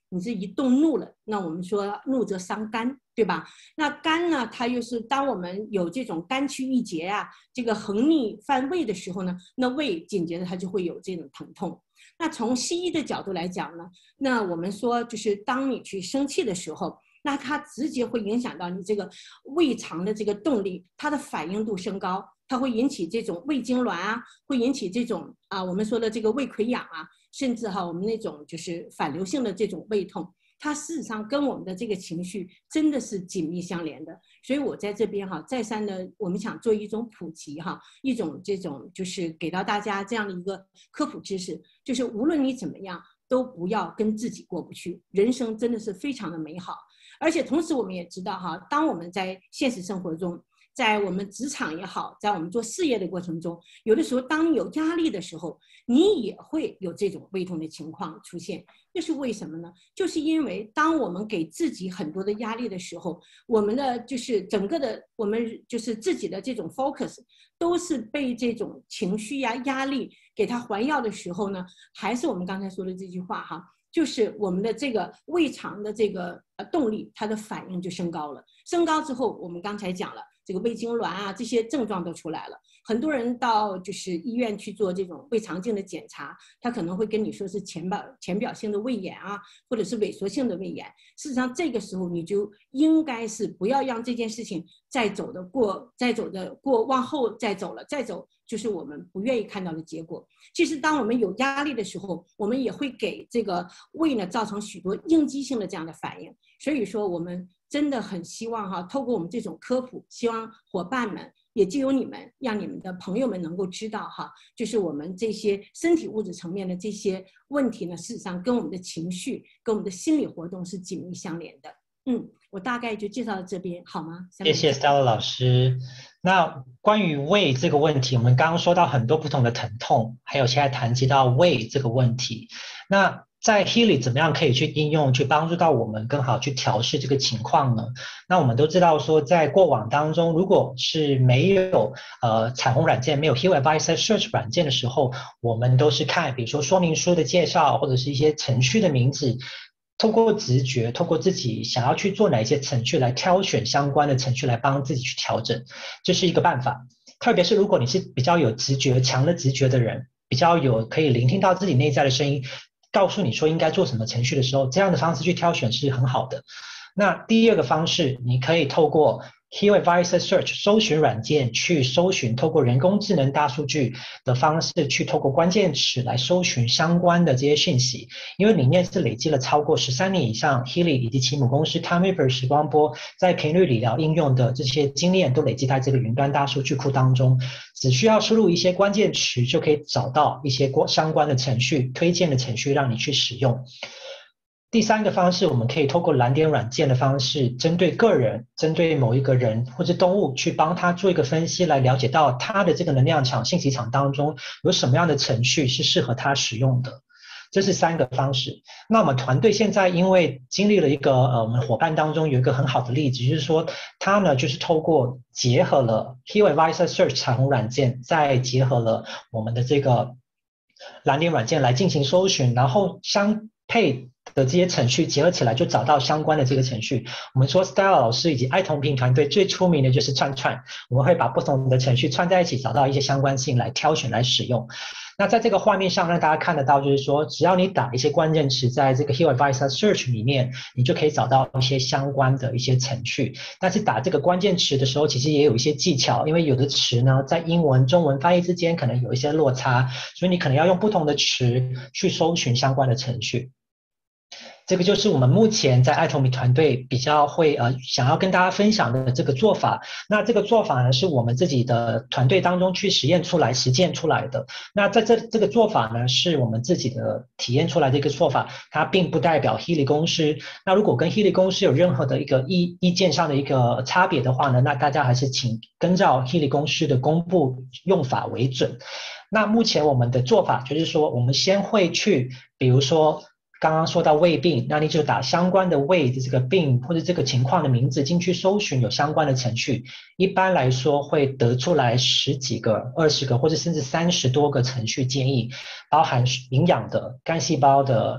你是一动怒了，那我们说怒则伤肝，对吧？那肝呢，它又是当我们有这种肝气郁结啊，这个横逆犯胃的时候呢，那胃紧接着它就会有这种疼痛。那从西医的角度来讲呢，那我们说就是当你去生气的时候，那它直接会影响到你这个胃肠的这个动力，它的反应度升高，它会引起这种胃痉挛啊，会引起这种我们说的这个胃溃疡啊，甚至我们那种就是反流性的这种胃痛，它事实上跟我们的这个情绪真的是紧密相连的。所以我在这边再三的，我们想做一种普及一种这种就是给到大家这样的一个科普知识，就是无论你怎么样，都不要跟自己过不去，人生真的是非常的美好。而且同时我们也知道当我们在现实生活中，在我们职场也好，在我们做事业的过程中，有的时候当你有压力的时候，你也会有这种胃痛的情况出现。这是为什么呢？就是因为当我们给自己很多的压力的时候，我们的就是整个的我们就是自己的这种 focus 都是被这种情绪压力给它环绕的时候呢，还是我们刚才说的这句话就是我们的这个胃肠的这个动力，它的反应就升高了。升高之后，我们刚才讲了，这个胃痉挛这些症状都出来了。很多人到就是医院去做这种胃肠镜的检查，他可能会跟你说是浅表性的胃炎或者是萎缩性的胃炎。事实上，这个时候你就应该是不要让这件事情再走的过，往后再走了，再走就是我们不愿意看到的结果。其实当我们有压力的时候，我们也会给这个胃呢造成许多应激性的这样的反应。所以说我们真的很希望透过我们这种科普，希望伙伴们也藉由你们，让你们的朋友们能够知道就是我们这些身体物质层面的这些问题呢，事实上跟我们的情绪跟我们的心理活动是紧密相连的。我大概就介绍到这边，好吗？ 谢谢 Stella 老师。那关于胃这个问题，我们刚刚说到很多不同的疼痛，还有现在谈及到胃这个问题。那在 Healy 怎么样可以去应用，去帮助到我们更好去调试这个情况呢？那我们都知道说，在过往当中，如果是没有彩虹软件，没有 Heal Advisor Search 软件的时候，我们都是看比如说说明书的介绍，或者是一些程序的名字，透过直觉，透过自己想要去做哪一些程序来挑选相关的程序来帮自己去调整，这是一个办法。特别是如果你是比较有直觉、强的直觉的人，比较有可以聆听到自己内在的声音，告诉你说应该做什么程序的时候，这样的方式去挑选是很好的。那第二个方式，你可以透过 Heal Advisor Search 搜寻软件去搜寻，透过人工智能大数据的方式去透过关键词来搜寻相关的这些讯息，因为里面是累积了超过13年以上 Healy 以及其母公司 Timeweaver 时光波在频率理疗应用的这些经验都累积在这个云端大数据库当中，只需要输入一些关键词就可以找到一些相关的程序，推荐的程序让你去使用。第三个方式，我们可以透过蓝点软件的方式，针对个人，针对某一个人或者动物，去帮他做一个分析，来了解到他的这个能量场、信息场当中有什么样的程序是适合他使用的。这是3个方式。那我们团队现在因为经历了一个我们伙伴当中有一个很好的例子，就是说他呢就是透过结合了 Heal Advisor Search 彩虹软件，再结合了我们的这个蓝点软件来进行搜寻，然后相配的这些程序结合起来，就找到相关的这个程序。我们说 Stella 老师以及爱同频团队最出名的就是串，我们会把不同的程序串在一起，找到一些相关性来挑选来使用。那在这个画面上让大家看得到，就是说只要你打一些关键词在这个 Heal Advisor Search 里面，你就可以找到一些相关的一些程序。但是打这个关键词的时候，其实也有一些技巧，因为有的词呢在英文、中文翻译之间可能有一些落差，所以你可能要用不同的词去搜寻相关的程序。这个就是我们目前在爱同频团队比较会想要跟大家分享的这个做法。那这个做法呢是我们自己的团队当中去实践出来、实践出来的。那在这个做法呢是我们自己的体验出来的一个做法，它并不代表 Healy 公司。那如果跟 Healy 公司有任何的一个意见上的一个差别的话呢，那大家还是请跟照 Healy 公司的公布用法为准。那目前我们的做法就是说，我们先会去，比如说刚刚说到胃病，那你就打相关的胃的这个病或者这个情况的名字进去搜寻有相关的程序，一般来说会得出来10几个、20个或者甚至30多个程序建议，包含营养的、干细胞的、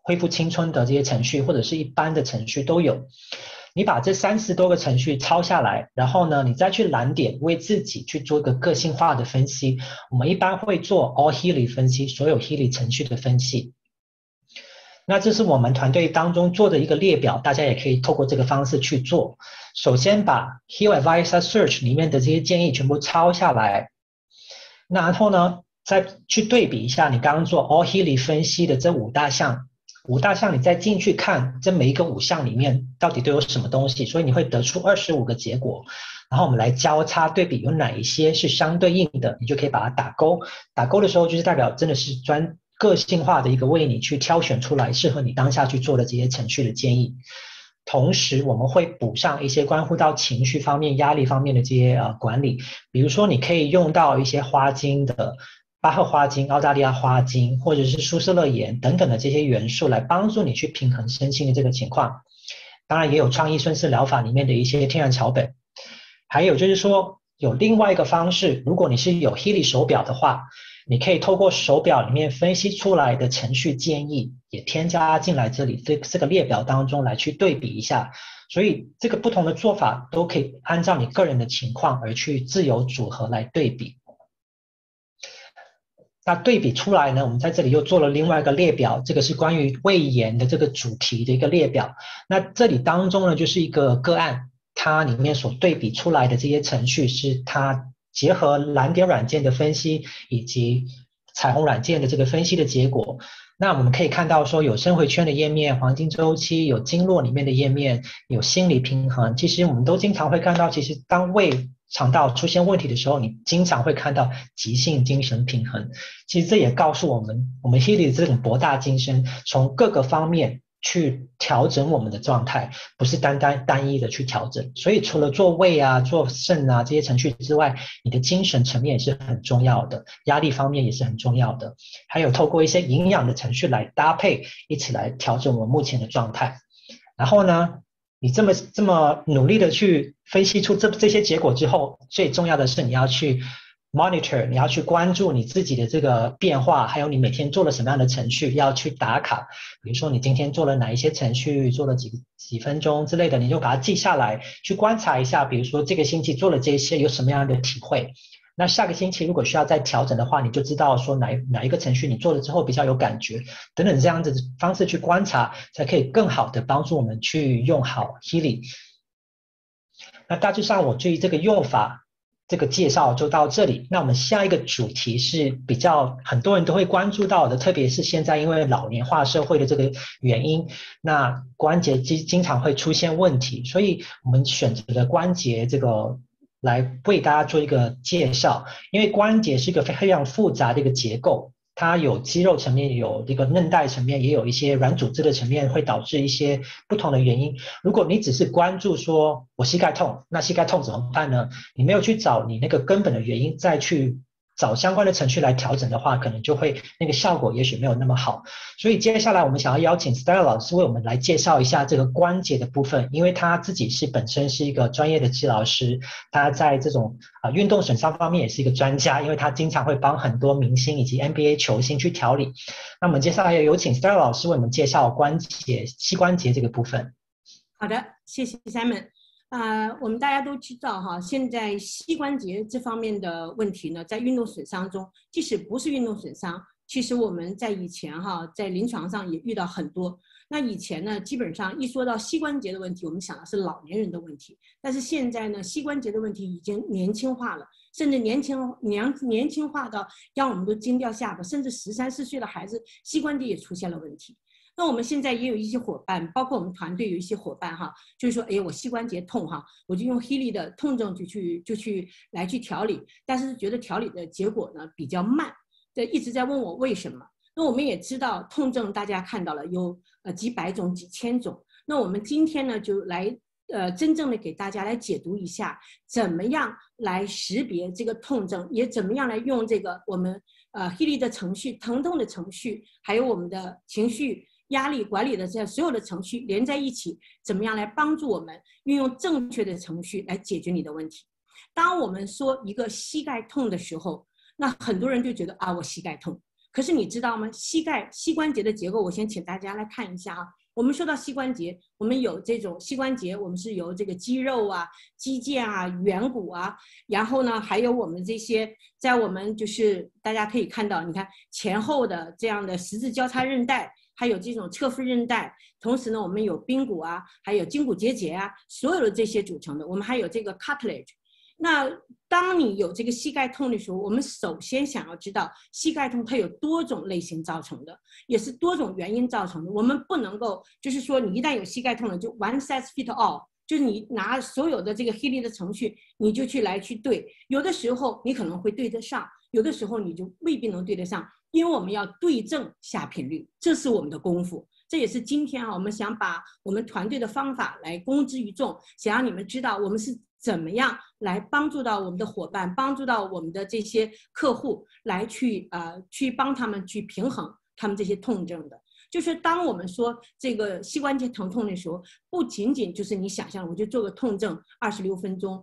恢复青春的这些程序，或者是一般的程序都有。你把这30多个程序抄下来，然后呢，你再去蓝点为自己去做一个个性化的分析。我们一般会做 All Healy 分析，所有 Healy 程序的分析。那这是我们团队当中做的一个列表，大家也可以透过这个方式去做。首先把 Heal Advisor Search 里面的这些建议全部抄下来，然后呢，再去对比一下你刚刚做 All Healy 分析的这5大项。5大项你再进去看，这每一个5项里面到底都有什么东西，所以你会得出25个结果，然后我们来交叉对比有哪一些是相对应的，你就可以把它打勾。打勾的时候就是代表真的是个性化的一个为你去挑选出来适合你当下去做的这些程序的建议。同时我们会补上一些关乎到情绪方面、压力方面的这些管理，比如说你可以用到一些花精的巴赫花精、澳大利亚花精，或者是舒斯勒盐等等的这些元素来帮助你去平衡身心的这个情况。当然也有创意顺势疗法里面的一些天然草本。还有就是说有另外一个方式，如果你是有 Healy 手表的话，你可以透过手表里面分析出来的程序建议也添加进来这里这个列表当中来去对比一下。所以这个不同的做法都可以按照你个人的情况而去自由组合来对比。那对比出来呢，我们在这里又做了另外一个列表，这个是关于胃炎的这个主题的一个列表。那这里当中呢，就是一个个案，它里面所对比出来的这些程序是它结合蓝点软件的分析以及彩虹软件的这个分析的结果。那我们可以看到说有生回圈的页面、黄金周期、有经络里面的页面、有心理平衡。其实我们都经常会看到，其实当胃肠道出现问题的时候，你经常会看到急性精神平衡。其实这也告诉我们 Healy 这种博大精深，从各个方面去调整我们的状态，不是单一的去调整。所以除了做胃啊、做肾啊这些程序之外，你的精神层面也是很重要的，压力方面也是很重要的，还有透过一些营养的程序来搭配，一起来调整我们目前的状态。然后呢，你这么努力的去分析出这些结果之后，最重要的是你要去 monitor， 你要去关注你自己的这个变化，还有你每天做了什么样的程序，要去打卡。比如说你今天做了哪一些程序，做了几分钟之类的，你就把它记下来，去观察一下。比如说这个星期做了这些，有什么样的体会？那下个星期如果需要再调整的话，你就知道说哪一个程序你做了之后比较有感觉，等等这样子的方式去观察，才可以更好的帮助我们去用好 Healy。那大致上我对于这个用法这个介绍就到这里。那我们下一个主题是比较很多人都会关注到的，特别是现在因为老年化社会的这个原因，那关节经常会出现问题，所以我们选择了关节这个来为大家做一个介绍。因为关节是一个非常复杂的一个结构，它有肌肉层面，有这个韧带层面，也有一些软组织的层面，会导致一些不同的原因。如果你只是关注说我膝盖痛，那膝盖痛怎么办呢？你没有去找你那个根本的原因，再去找相关的程序来调整的话，可能就会那个效果也许没有那么好。所以接下来我们想要邀请 Stella 老师为我们来介绍一下这个关节的部分，因为他自己本身是一个专业的治疗师，他在这种运动损伤方面也是一个专家，因为他经常会帮很多明星以及 NBA 球星去调理。那我们接下来有请 Stella 老师为我们介绍膝关节这个部分。 好的，谢谢 Simon。我们大家都知道哈，现在膝关节这方面的问题呢，在运动损伤中，即使不是运动损伤，其实我们在以前哈，在临床上也遇到很多。那以前呢，基本上一说到膝关节的问题，我们想的是老年人的问题。但是现在呢，膝关节的问题已经年轻化了，甚至年轻化到让我们都惊掉下巴，甚至13、14岁的孩子膝关节也出现了问题。那我们现在也有一些伙伴，包括我们团队有一些伙伴哈，就是说，哎，我膝关节痛哈，我就用 Healy 的痛症就去调理，但是觉得调理的结果呢比较慢，一直在问我为什么。那我们也知道痛症大家看到了有几百种、几千种。那我们今天呢就来真正的给大家来解读一下，怎么样来识别这个痛症，也怎么样来用这个我们Healy 的程序、疼痛的程序，还有我们的情绪压力管理的这所有的程序连在一起，怎么样来帮助我们运用正确的程序来解决你的问题。当我们说一个膝盖痛的时候，那很多人就觉得我膝盖痛。 可是你知道吗？膝关节的结构，我先请大家来看一下啊。我们说到膝关节，我们有这种膝关节，我们是由这个肌肉啊、肌腱啊、圆骨啊，然后呢，还有我们这些，在我们就是大家可以看到，你看前后的这样的十字交叉韧带，还有这种侧副韧带，同时呢，我们有髌骨啊，还有胫骨结节啊，所有的这些组成的，我们还有这个 cartilage。那当你有这个膝盖痛的时候，我们首先想要知道膝盖痛它有多种类型造成的，也是多种原因造成的。我们不能够就是说你一旦有膝盖痛了就 one size fit all， 就是你拿所有的这个 healing 的程序你就去对，有的时候你可能会对得上，有的时候你就未必能对得上，因为我们要对症下频率，这是我们的功夫。这也是今天我们想把我们团队的方法来公之于众，想让你们知道我们是怎么样来帮助到我们的伙伴，帮助到我们的这些客户，来去帮他们去平衡他们这些痛症的。就是当我们说这个膝关节疼痛的时候，不仅仅就是你想象我就做个痛症26分钟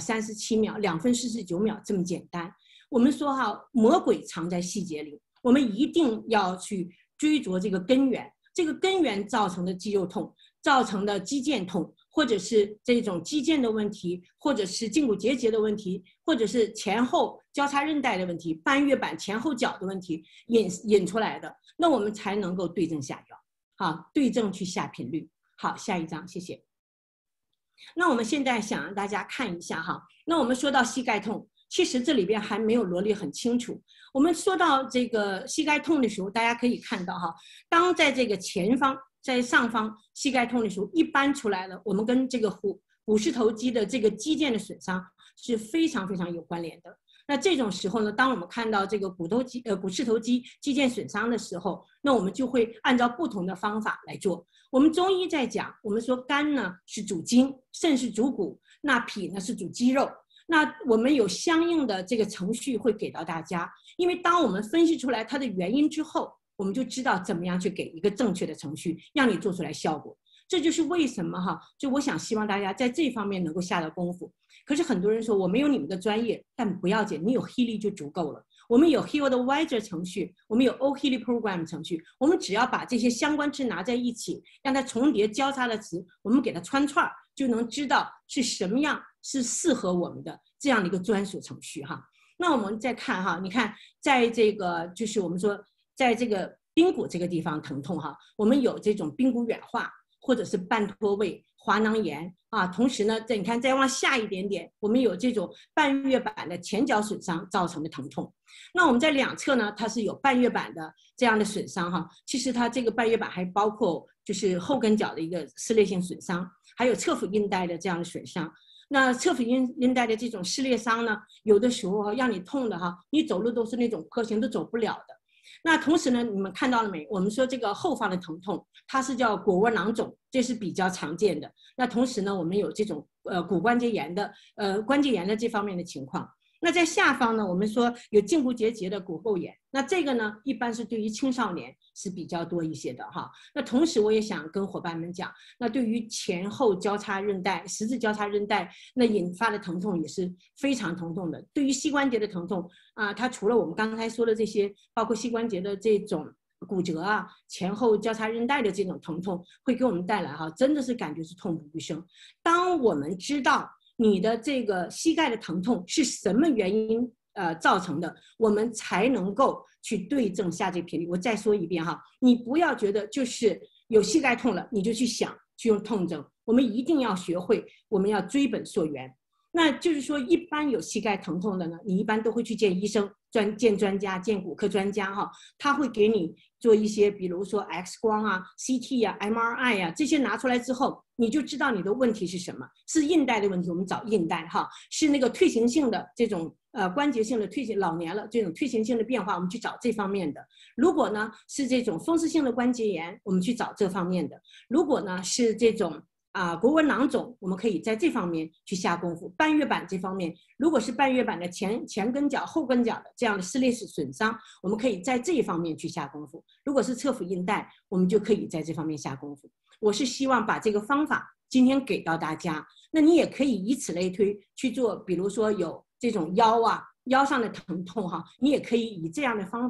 37秒2分49秒这么简单。我们说魔鬼藏在细节里，我们一定要去追逐这个根源，这个根源造成的肌肉痛，造成的肌腱痛，或者是这种肌腱的问题，或者是胫骨结节的问题，或者是前后交叉韧带的问题，半月板前后脚的问题引出来的，那我们才能够对症下药，好，对症去下频率。好，下一张，谢谢。那我们现在想让大家看一下那我们说到膝盖痛，其实这里边还没有罗列很清楚。我们说到这个膝盖痛的时候，大家可以看到当在这个前方，在上方膝盖痛的时候，一般出来了，我们跟这个股四头肌的这个肌腱的损伤是非常非常有关联的。那这种时候呢，当我们看到这个股四头肌肌腱损伤的时候，那我们就会按照不同的方法来做。我们中医在讲，我们说肝呢是主筋，肾是主骨，那脾呢是主肌肉。那我们有相应的这个程序会给到大家，因为当我们分析出来它的原因之后，我们就知道怎么样去给一个正确的程序，让你做出来效果。这就是为什么就我想希望大家在这方面能够下到功夫。可是很多人说我没有你们的专业，但不要紧，你有 Healy 就足够了。我们有 Heal Advisor 程序，我们有 O-Healy Program 程序，我们只要把这些相关词拿在一起，让它重叠交叉的词，我们给它穿串，就能知道是什么样是适合我们的这样的一个专属程序那我们再看你看在这个就是我们说在这个髌骨这个地方疼痛我们有这种髌骨软化或者是半脱位、滑囊炎同时呢，你看再往下一点点，我们有这种半月板的前脚损伤造成的疼痛。那我们在两侧呢，它是有半月板的这样的损伤其实它这个半月板还包括就是后跟脚的一个撕裂性损伤，还有侧腹韧带的这样的损伤。那侧腹韧带的这种撕裂伤呢，有的时候让你痛的你走路都是那种坡形都走不了的。那同时呢，你们看到了没？我们说这个后方的疼痛，它是叫腘窝囊肿，这是比较常见的。那同时呢，我们有这种骨关节炎的关节炎的这方面的情况。那在下方呢，我们说有胫骨结节的骨后炎，那这个呢，一般是对于青少年是比较多一些的那同时我也想跟伙伴们讲，那对于前后交叉韧带、十字交叉韧带那引发的疼痛也是非常疼痛的。对于膝关节的疼痛它除了我们刚才说的这些，包括膝关节的这种骨折前后交叉韧带的这种疼痛，会给我们带来真的是感觉是痛不欲生。当我们知道你的这个膝盖的疼痛是什么原因造成的，我们才能够去对症下这个频率。我再说一遍你不要觉得就是有膝盖痛了你就去想去用痛症，我们一定要学会，我们要追本溯源。那就是说一般有膝盖疼痛的呢，你一般都会去见医生，见专家，见骨科专家他会给你做一些比如说 X 光CT MRI 这些拿出来之后，你就知道你的问题是什么。是韧带的问题，我们找韧带是那个退行性的这种关节性的退行，老年了这种退行性的变化，我们去找这方面的。如果呢是这种风湿性的关节炎，我们去找这方面的。如果呢是这种腘窝囊肿，我们可以在这方面去下功夫。半月板这方面，如果是半月板的前跟脚、后跟脚的这样的撕裂式损伤，我们可以在这一方面去下功夫。如果是侧腹韧带，我们就可以在这方面下功夫。我是希望把这个方法今天给到大家，那你也可以以此类推去做，比如说有这种腰上的疼痛你也可以以这样的方法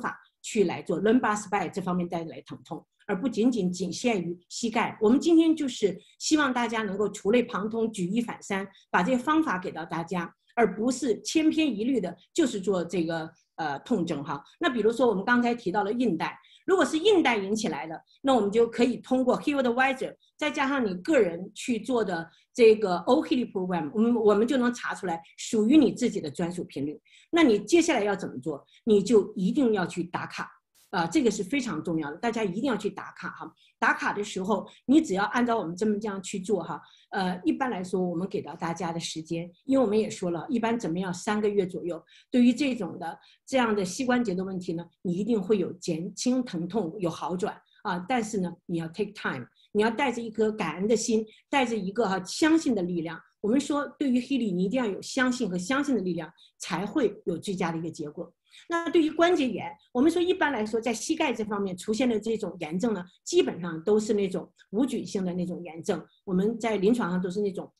去来做 lumbar spine 这方面带来疼痛，而不仅限于膝盖。我们今天就是希望大家能够触类旁通，举一反三，把这些方法给到大家，而不是千篇一律的就是做这个痛症哈。那比如说我们刚才提到了硬带，如果是硬带引起来的，那我们就可以通过 HealAdvisor 再加上你个人去做的这个 O-Healy Program， 我们就能查出来属于你自己的专属频率。那你接下来要怎么做？你就一定要去打卡。这个是非常重要的，大家一定要去打卡哈。打卡的时候，你只要按照我们这样去做哈。一般来说，我们给到大家的时间，因为我们也说了，一般怎么样3个月左右。对于这样的膝关节的问题呢，你一定会有减轻疼痛，有好转啊。但是呢，你要 take time， 你要带着一颗感恩的心，带着一个相信的力量。我们说，对于 Healy， 你一定要有相信和相信的力量，才会有最佳的一个结果。那对于关节炎，我们说一般来说，在膝盖这方面出现的这种炎症呢，基本上都是那种无菌性的那种炎症，我们在临床上都是那种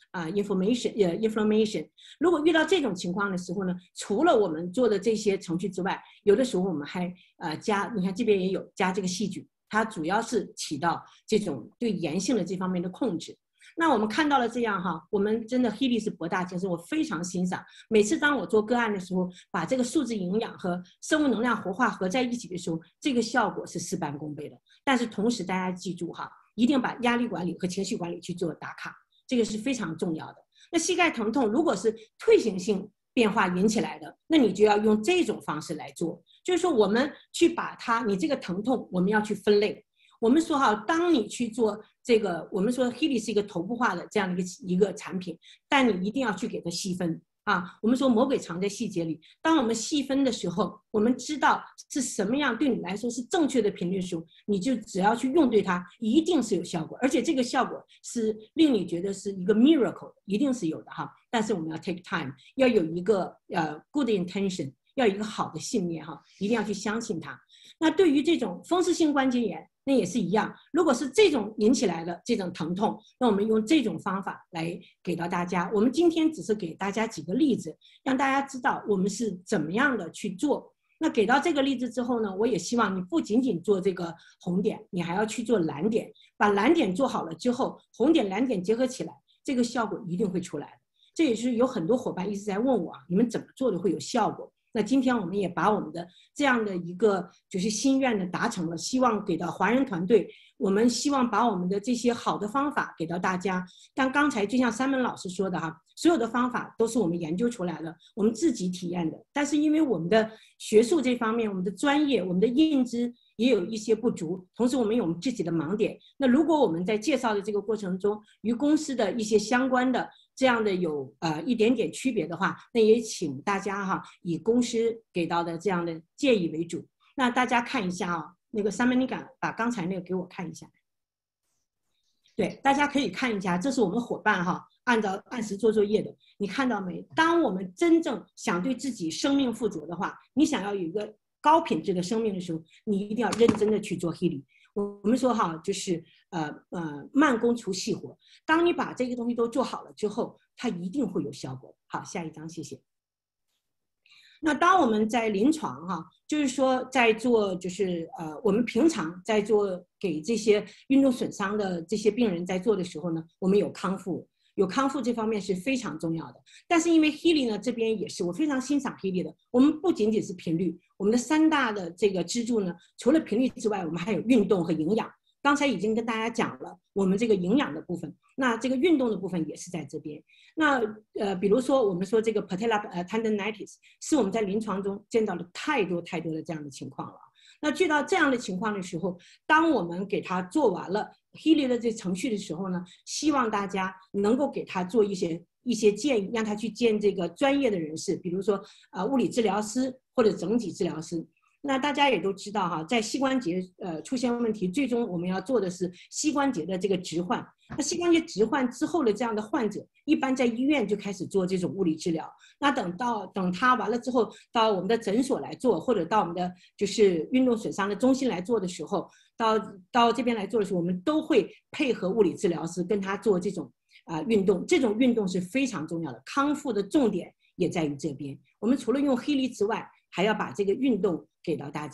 inflammation。如果遇到这种情况的时候呢，除了我们做的这些程序之外，有的时候我们还加，你看这边也有加这个细菌，它主要是起到这种对炎性的这方面的控制。那我们看到了这样哈，我们真的 Healy 是博大精深，我非常欣赏。每次当我做个案的时候，把这个数字营养和生物能量活化合在一起的时候，这个效果是事半功倍的。但是同时大家记住哈，一定把压力管理和情绪管理去做打卡，这个是非常重要的。那膝盖疼痛如果是退行性变化引起来的，那你就要用这种方式来做，就是说我们去把你这个疼痛我们要去分类。我们说哈，当你去做这个，我们说 Healy 是一个头部化的这样的一个产品，但你一定要去给它细分啊。我们说魔鬼藏在细节里，当我们细分的时候，我们知道是什么样对你来说是正确的频率的时候，你就只要去用对它，一定是有效果，而且这个效果是令你觉得是一个 miracle， 一定是有的哈。但是我们要 take time， 要有一个good intention， 要有一个好的信念哈，一定要去相信它。那对于这种风湿性关节炎，那也是一样，如果是这种引起来的这种疼痛，那我们用这种方法来给到大家。我们今天只是给大家几个例子，让大家知道我们是怎么样的去做。那给到这个例子之后呢，我也希望你不仅仅做这个红点，你还要去做蓝点，把蓝点做好了之后，红点蓝点结合起来，这个效果一定会出来的。这也是有很多伙伴一直在问我，你们怎么做的会有效果？那今天我们也把我们的这样的一个就是心愿的达成了，希望给到华人团队，我们希望把我们的这些好的方法给到大家。但刚才就像Simon老师说的哈，所有的方法都是我们研究出来的，我们自己体验的。但是因为我们的学术这方面，我们的专业，我们的认知也有一些不足，同时我们有我们自己的盲点。那如果我们在介绍的这个过程中，与公司的一些相关的这样的有一点点区别的话，那也请大家哈以公司给到的这样的建议为主。那大家看一下啊，那个Simon，你敢把刚才那个给我看一下？对，大家可以看一下，这是我们伙伴哈按时做作业的，你看到没？当我们真正想对自己生命负责的话，你想要有一个高品质的生命的时候，你一定要认真的去做 Healy。我们说哈，就是慢工出细活。当你把这个东西都做好了之后，它一定会有效果。好，下一张，谢谢。那当我们在临床哈，就是说在做，就是我们平常在做给这些运动损伤的这些病人在做的时候呢，我们有康复。有康复这方面是非常重要的，但是因为 Healy 呢这边也是我非常欣赏 Healy 的，我们不仅仅是频率，我们的3大的这个支柱呢，除了频率之外，我们还有运动和营养。刚才已经跟大家讲了我们这个营养的部分，那这个运动的部分也是在这边。那比如说我们说这个 patella tendonitis 是我们在临床中见到了太多的这样的情况了。那遇到这样的情况的时候，当我们给他做完了 Healy 的这程序的时候呢，希望大家能够给他做一些建议，让他去见这个专业的人士，比如说物理治疗师或者整体治疗师。那大家也都知道哈，在膝关节出现问题，最终我们要做的是膝关节的这个置换。那膝关节置换之后的这样的患者，一般在医院就开始做这种物理治疗。那等他完了之后，到我们的诊所来做，或者到我们的就是运动损伤的中心来做的时候，到这边来做的时候，我们都会配合物理治疗师跟他做这种运动。这种运动是非常重要的，康复的重点也在于这边。我们除了用Healy之外，还要把这个运动给到大家，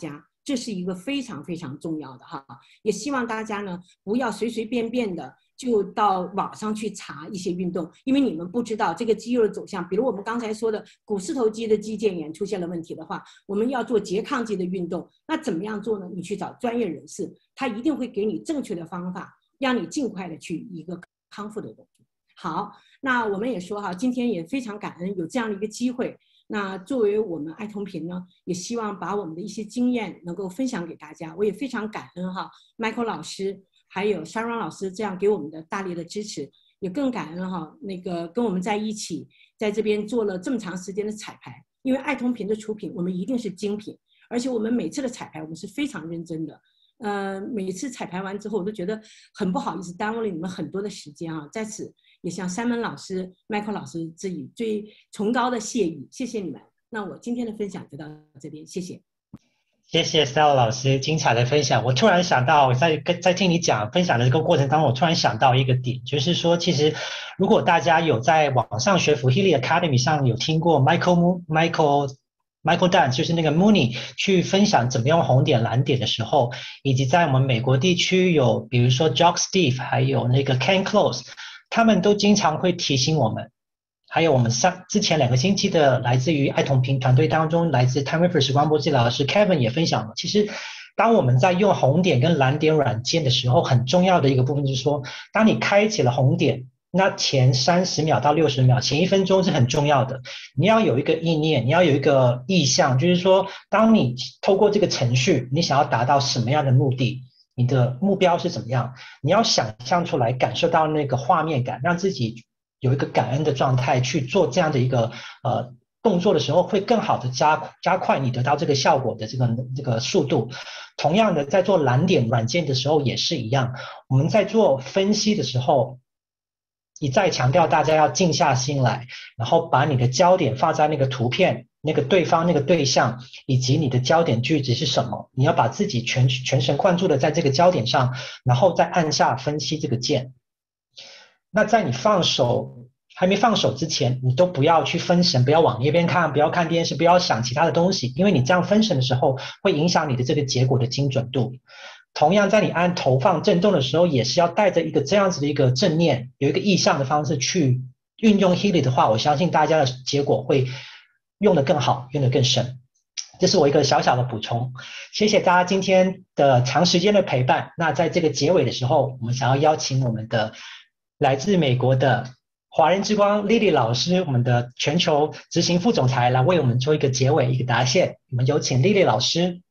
这是一个非常非常重要的哈。也希望大家呢不要随随便便的就到网上去查一些运动，因为你们不知道这个肌肉的走向。比如我们刚才说的股四头肌的肌腱炎出现了问题的话，我们要做拮抗肌的运动，那怎么样做呢？你去找专业人士，他一定会给你正确的方法，让你尽快的去一个康复的动作。好，那我们也说哈，今天也非常感恩有这样的一个机会。那作为我们爱同频呢，也希望把我们的一些经验能够分享给大家。我也非常感恩哈 ，Michael 老师还有 Sharon 老师这样给我们的大力的支持，也更感恩哈那个跟我们在一起，在这边做了这么长时间的彩排。因为爱同频的出品，我们一定是精品，而且我们每次的彩排我们是非常认真的。每次彩排完之后，我都觉得很不好意思，耽误了你们很多的时间啊。在此也向Simon老师、Michael 老师致以最崇高的谢意，谢谢你们。那我今天的分享就到这边，谢谢。 谢谢 Stella 老师精彩的分享。我突然想到，在听你讲分享的这个过程当中，我突然想到一个点，就是说，其实如果大家有在网上学府 Healy Academy 上有听过 Michael Dunn 就是那个 Mooney 去分享怎么用红点蓝点的时候，以及在我们美国地区有比如说 Jock Steve 还有那个 Ken Close， 他们都经常会提醒我们，还有我们之前2个星期的来自于爱同频团队当中来自 Time River 时光波治疗老师 Kevin 也分享了，其实当我们在用红点跟蓝点软件的时候，很重要的一个部分就是说，当你开启了红点，那前30秒到60秒，前1分钟是很重要的。你要有一个意念，你要有一个意向，就是说，当你透过这个程序，你想要达到什么样的目的，你的目标是怎么样，你要想象出来，感受到那个画面感，让自己有一个感恩的状态去做这样的一个动作的时候，会更好的加快你得到这个效果的这个速度。同样的，在做蓝点软件的时候也是一样，我们在做分析的时候，一再强调大家要静下心来，然后把你的焦点放在那个图片、那个对方、那个对象，以及你的焦点句子是什么。你要把自己全神贯注的在这个焦点上，然后再按下分析这个键。那在你还没放手之前，你都不要去分神，不要往那边看，不要看电视，不要想其他的东西，因为你这样分神的时候，会影响你的这个结果的精准度。同样，在你按投放震动的时候，也是要带着一个这样子的一个正念，有一个意向的方式去运用 Healy 的话，我相信大家的结果会用得更好，用得更深。这是我一个小小的补充。谢谢大家今天的长时间的陪伴。那在这个结尾的时候，我们想要邀请我们的来自美国的华人之光 Lily 老师，我们的全球执行副总裁，来为我们做一个结尾，一个答谢。我们有请 Lily 老师。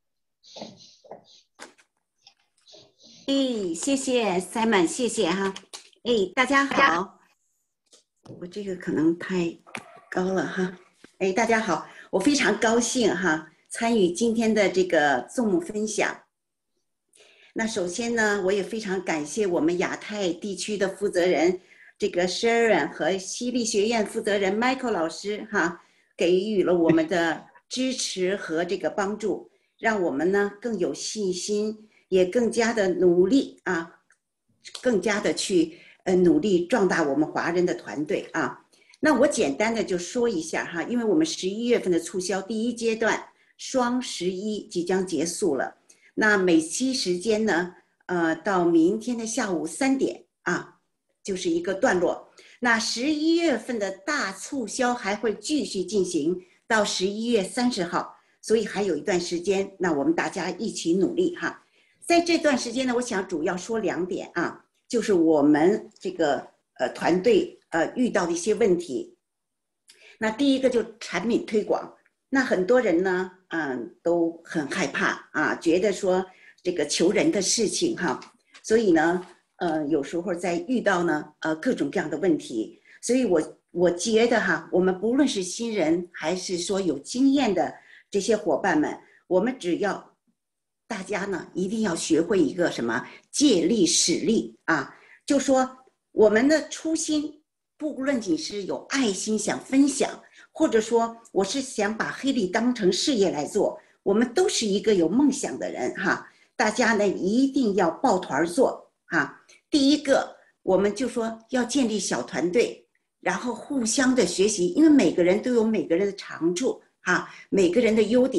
谢谢 Simon， 谢谢哈。大家好，我这个可能太高了哈。大家好，我非常高兴哈，参与今天的这个Zoom分享。那首先呢，我也非常感谢我们亚太地区的负责人这个 Sharon 和犀利学院负责人 Michael 老师哈，给予了我们的支持和这个帮助，让我们呢更有信心。也更加的努力啊，更加的去努力壮大我们华人的团队啊。那我简单的就说一下哈，因为我们11月份的促销第1阶段双11即将结束了，那每期时间呢，到明天的下午3点啊，就是一个段落。那11月份的大促销还会继续进行到11月30号，所以还有一段时间，那我们大家一起努力哈。在这段时间呢，我想主要说2点啊，就是我们这个团队遇到的一些问题。那第一个就产品推广，那很多人呢，都很害怕啊，觉得说这个求人的事情哈，所以呢，有时候在遇到呢各种各样的问题，所以我觉得哈，我们不论是新人还是说有经验的这些伙伴们，我们只要大家呢一定要学会一个什么借力使力啊，就说我们的初心不论你是有爱心想分享，或者说我是想把Healy当成事业来做，我们都是一个有梦想的人哈，大家呢一定要抱团做哈。第一个我们就说要建立小团队，然后互相的学习，因为每个人都有每个人的长处哈，每个人的优点，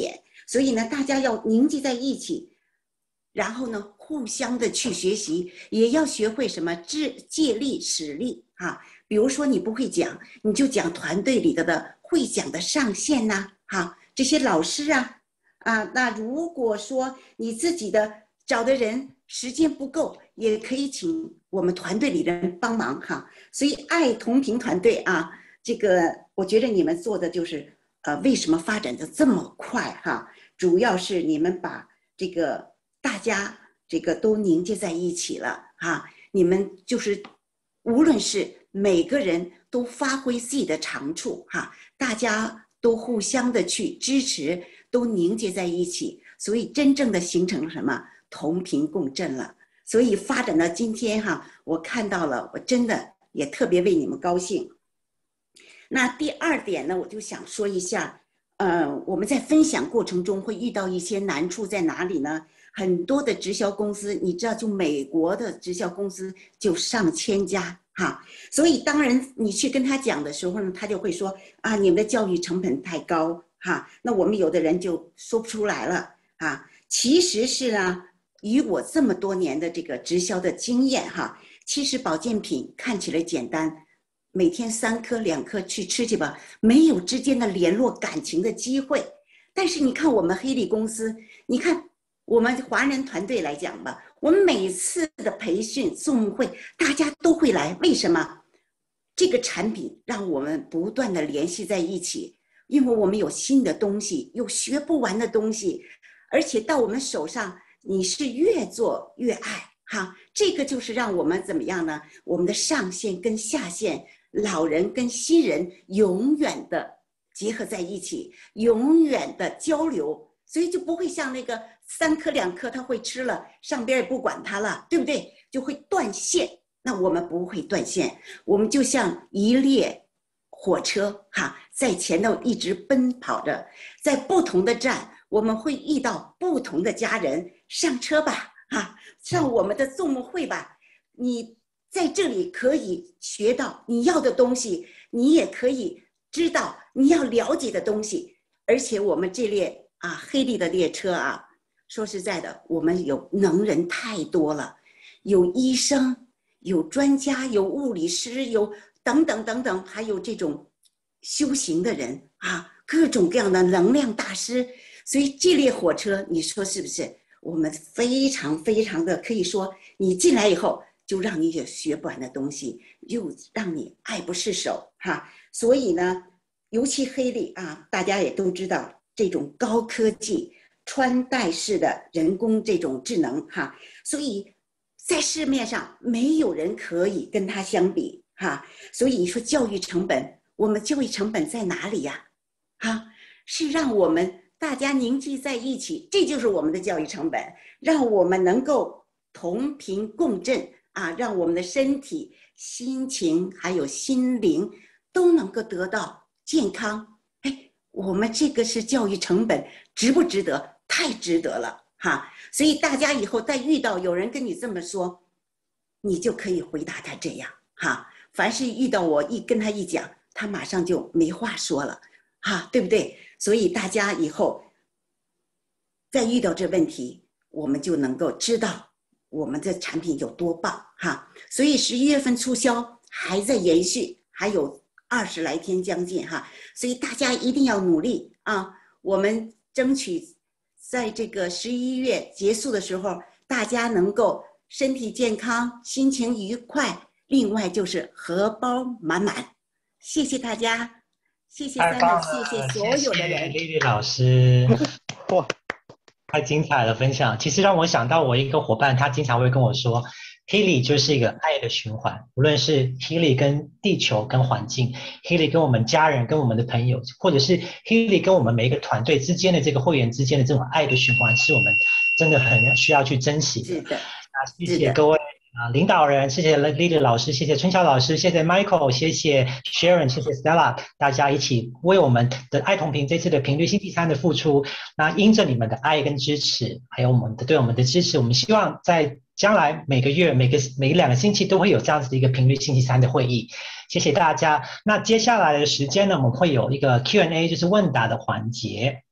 所以呢，大家要凝聚在一起，然后呢，互相的去学习，也要学会什么借力使力啊。比如说你不会讲，你就讲团队里的会讲的上线呐，这些老师啊，那如果说你自己的找的人时间不够，也可以请我们团队里的人帮忙哈。所以爱同频团队啊，这个我觉得你们做的就是为什么发展的这么快哈？主要是你们把这个大家这个都凝结在一起了哈。你们就是无论是每个人都发挥自己的长处哈，大家都互相的去支持，都凝结在一起，所以真正的形成了什么？同频共振了。所以发展到今天哈，我看到了，我真的也特别为你们高兴。那第二点呢，我就想说一下，我们在分享过程中会遇到一些难处在哪里呢？很多的直销公司，你知道，就美国的直销公司就上千家哈，所以当然你去跟他讲的时候呢，他就会说啊，你们的教育成本太高哈，那我们有的人就说不出来了啊。其实是呢，以我这么多年的这个直销的经验哈，其实保健品看起来简单，每天3颗2颗去吃去吧，没有之间的联络感情的机会。但是你看我们黑利公司，你看我们华人团队来讲吧，我们每次的培训Zoom会大家都会来，为什么？这个产品让我们不断的联系在一起，因为我们有新的东西，有学不完的东西，而且到我们手上你是越做越爱哈，这个就是让我们怎么样呢？我们的上线跟下线，老人跟新人永远的结合在一起，永远的交流，所以就不会像那个3颗2颗他会吃了，上边也不管他了，对不对？就会断线。那我们不会断线，我们就像一列火车哈，在前头一直奔跑着，在不同的站我们会遇到不同的家人，上车吧哈，上我们的Zoom会吧，你在这里可以学到你要的东西，你也可以知道你要了解的东西。而且我们这列黑利的列车啊，说实在的，我们有能人太多了，有医生，有专家，有物理师，有等等等等，还有这种修行的人啊，各种各样的能量大师。所以这列火车，你说是不是？我们非常非常的可以说，你进来以后就让你有学不完的东西，又让你爱不释手哈。所以呢，尤其黑利啊，大家也都知道这种高科技穿戴式的人工这种智能哈，所以在市面上没有人可以跟它相比哈。所以你说教育成本，我们教育成本在哪里呀？是让我们大家凝聚在一起，这就是我们的教育成本，让我们能够同频共振啊，让我们的身体、心情还有心灵都能够得到健康。我们这个是教育成本，值不值得？太值得了哈。所以大家以后再遇到有人跟你这么说，你就可以回答他这样哈。凡是遇到我跟他一讲，他马上就没话说了哈，对不对？所以大家以后再遇到这问题，我们就能够知道我们的产品有多棒哈。所以11月份促销还在延续，还有20来天将近哈，所以大家一定要努力啊！我们争取在这个11月结束的时候，大家能够身体健康，心情愉快，另外就是荷包满满。谢谢大家。谢谢Simon，谢谢所有的人。 谢谢丽丽老师，哇，太精彩了分享。其实让我想到我一个伙伴，他经常会跟我说 ，Healy 就是一个爱的循环，无论是 Healy 跟地球、跟环境 ，Healy 跟我们家人、跟我们的朋友，或者是 Healy 跟我们每一个团队之间的这个会员之间的这种爱的循环，是我们真的很需要去珍惜的。 是的， 那谢谢各位。领导人，谢谢 Lily 老师，谢谢春晓老师，谢谢 Michael， 谢谢 Sharon， 谢谢 Stella， 大家一起为我们的爱同频这次的频率星期3的付出。那因着你们的爱跟支持，还有对我们的支持，我们希望在将来每个月每2个星期都会有这样子的一个频率星期3的会议。谢谢大家。那接下来的时间呢，我们会有一个 Q&A， 就是问答的环节。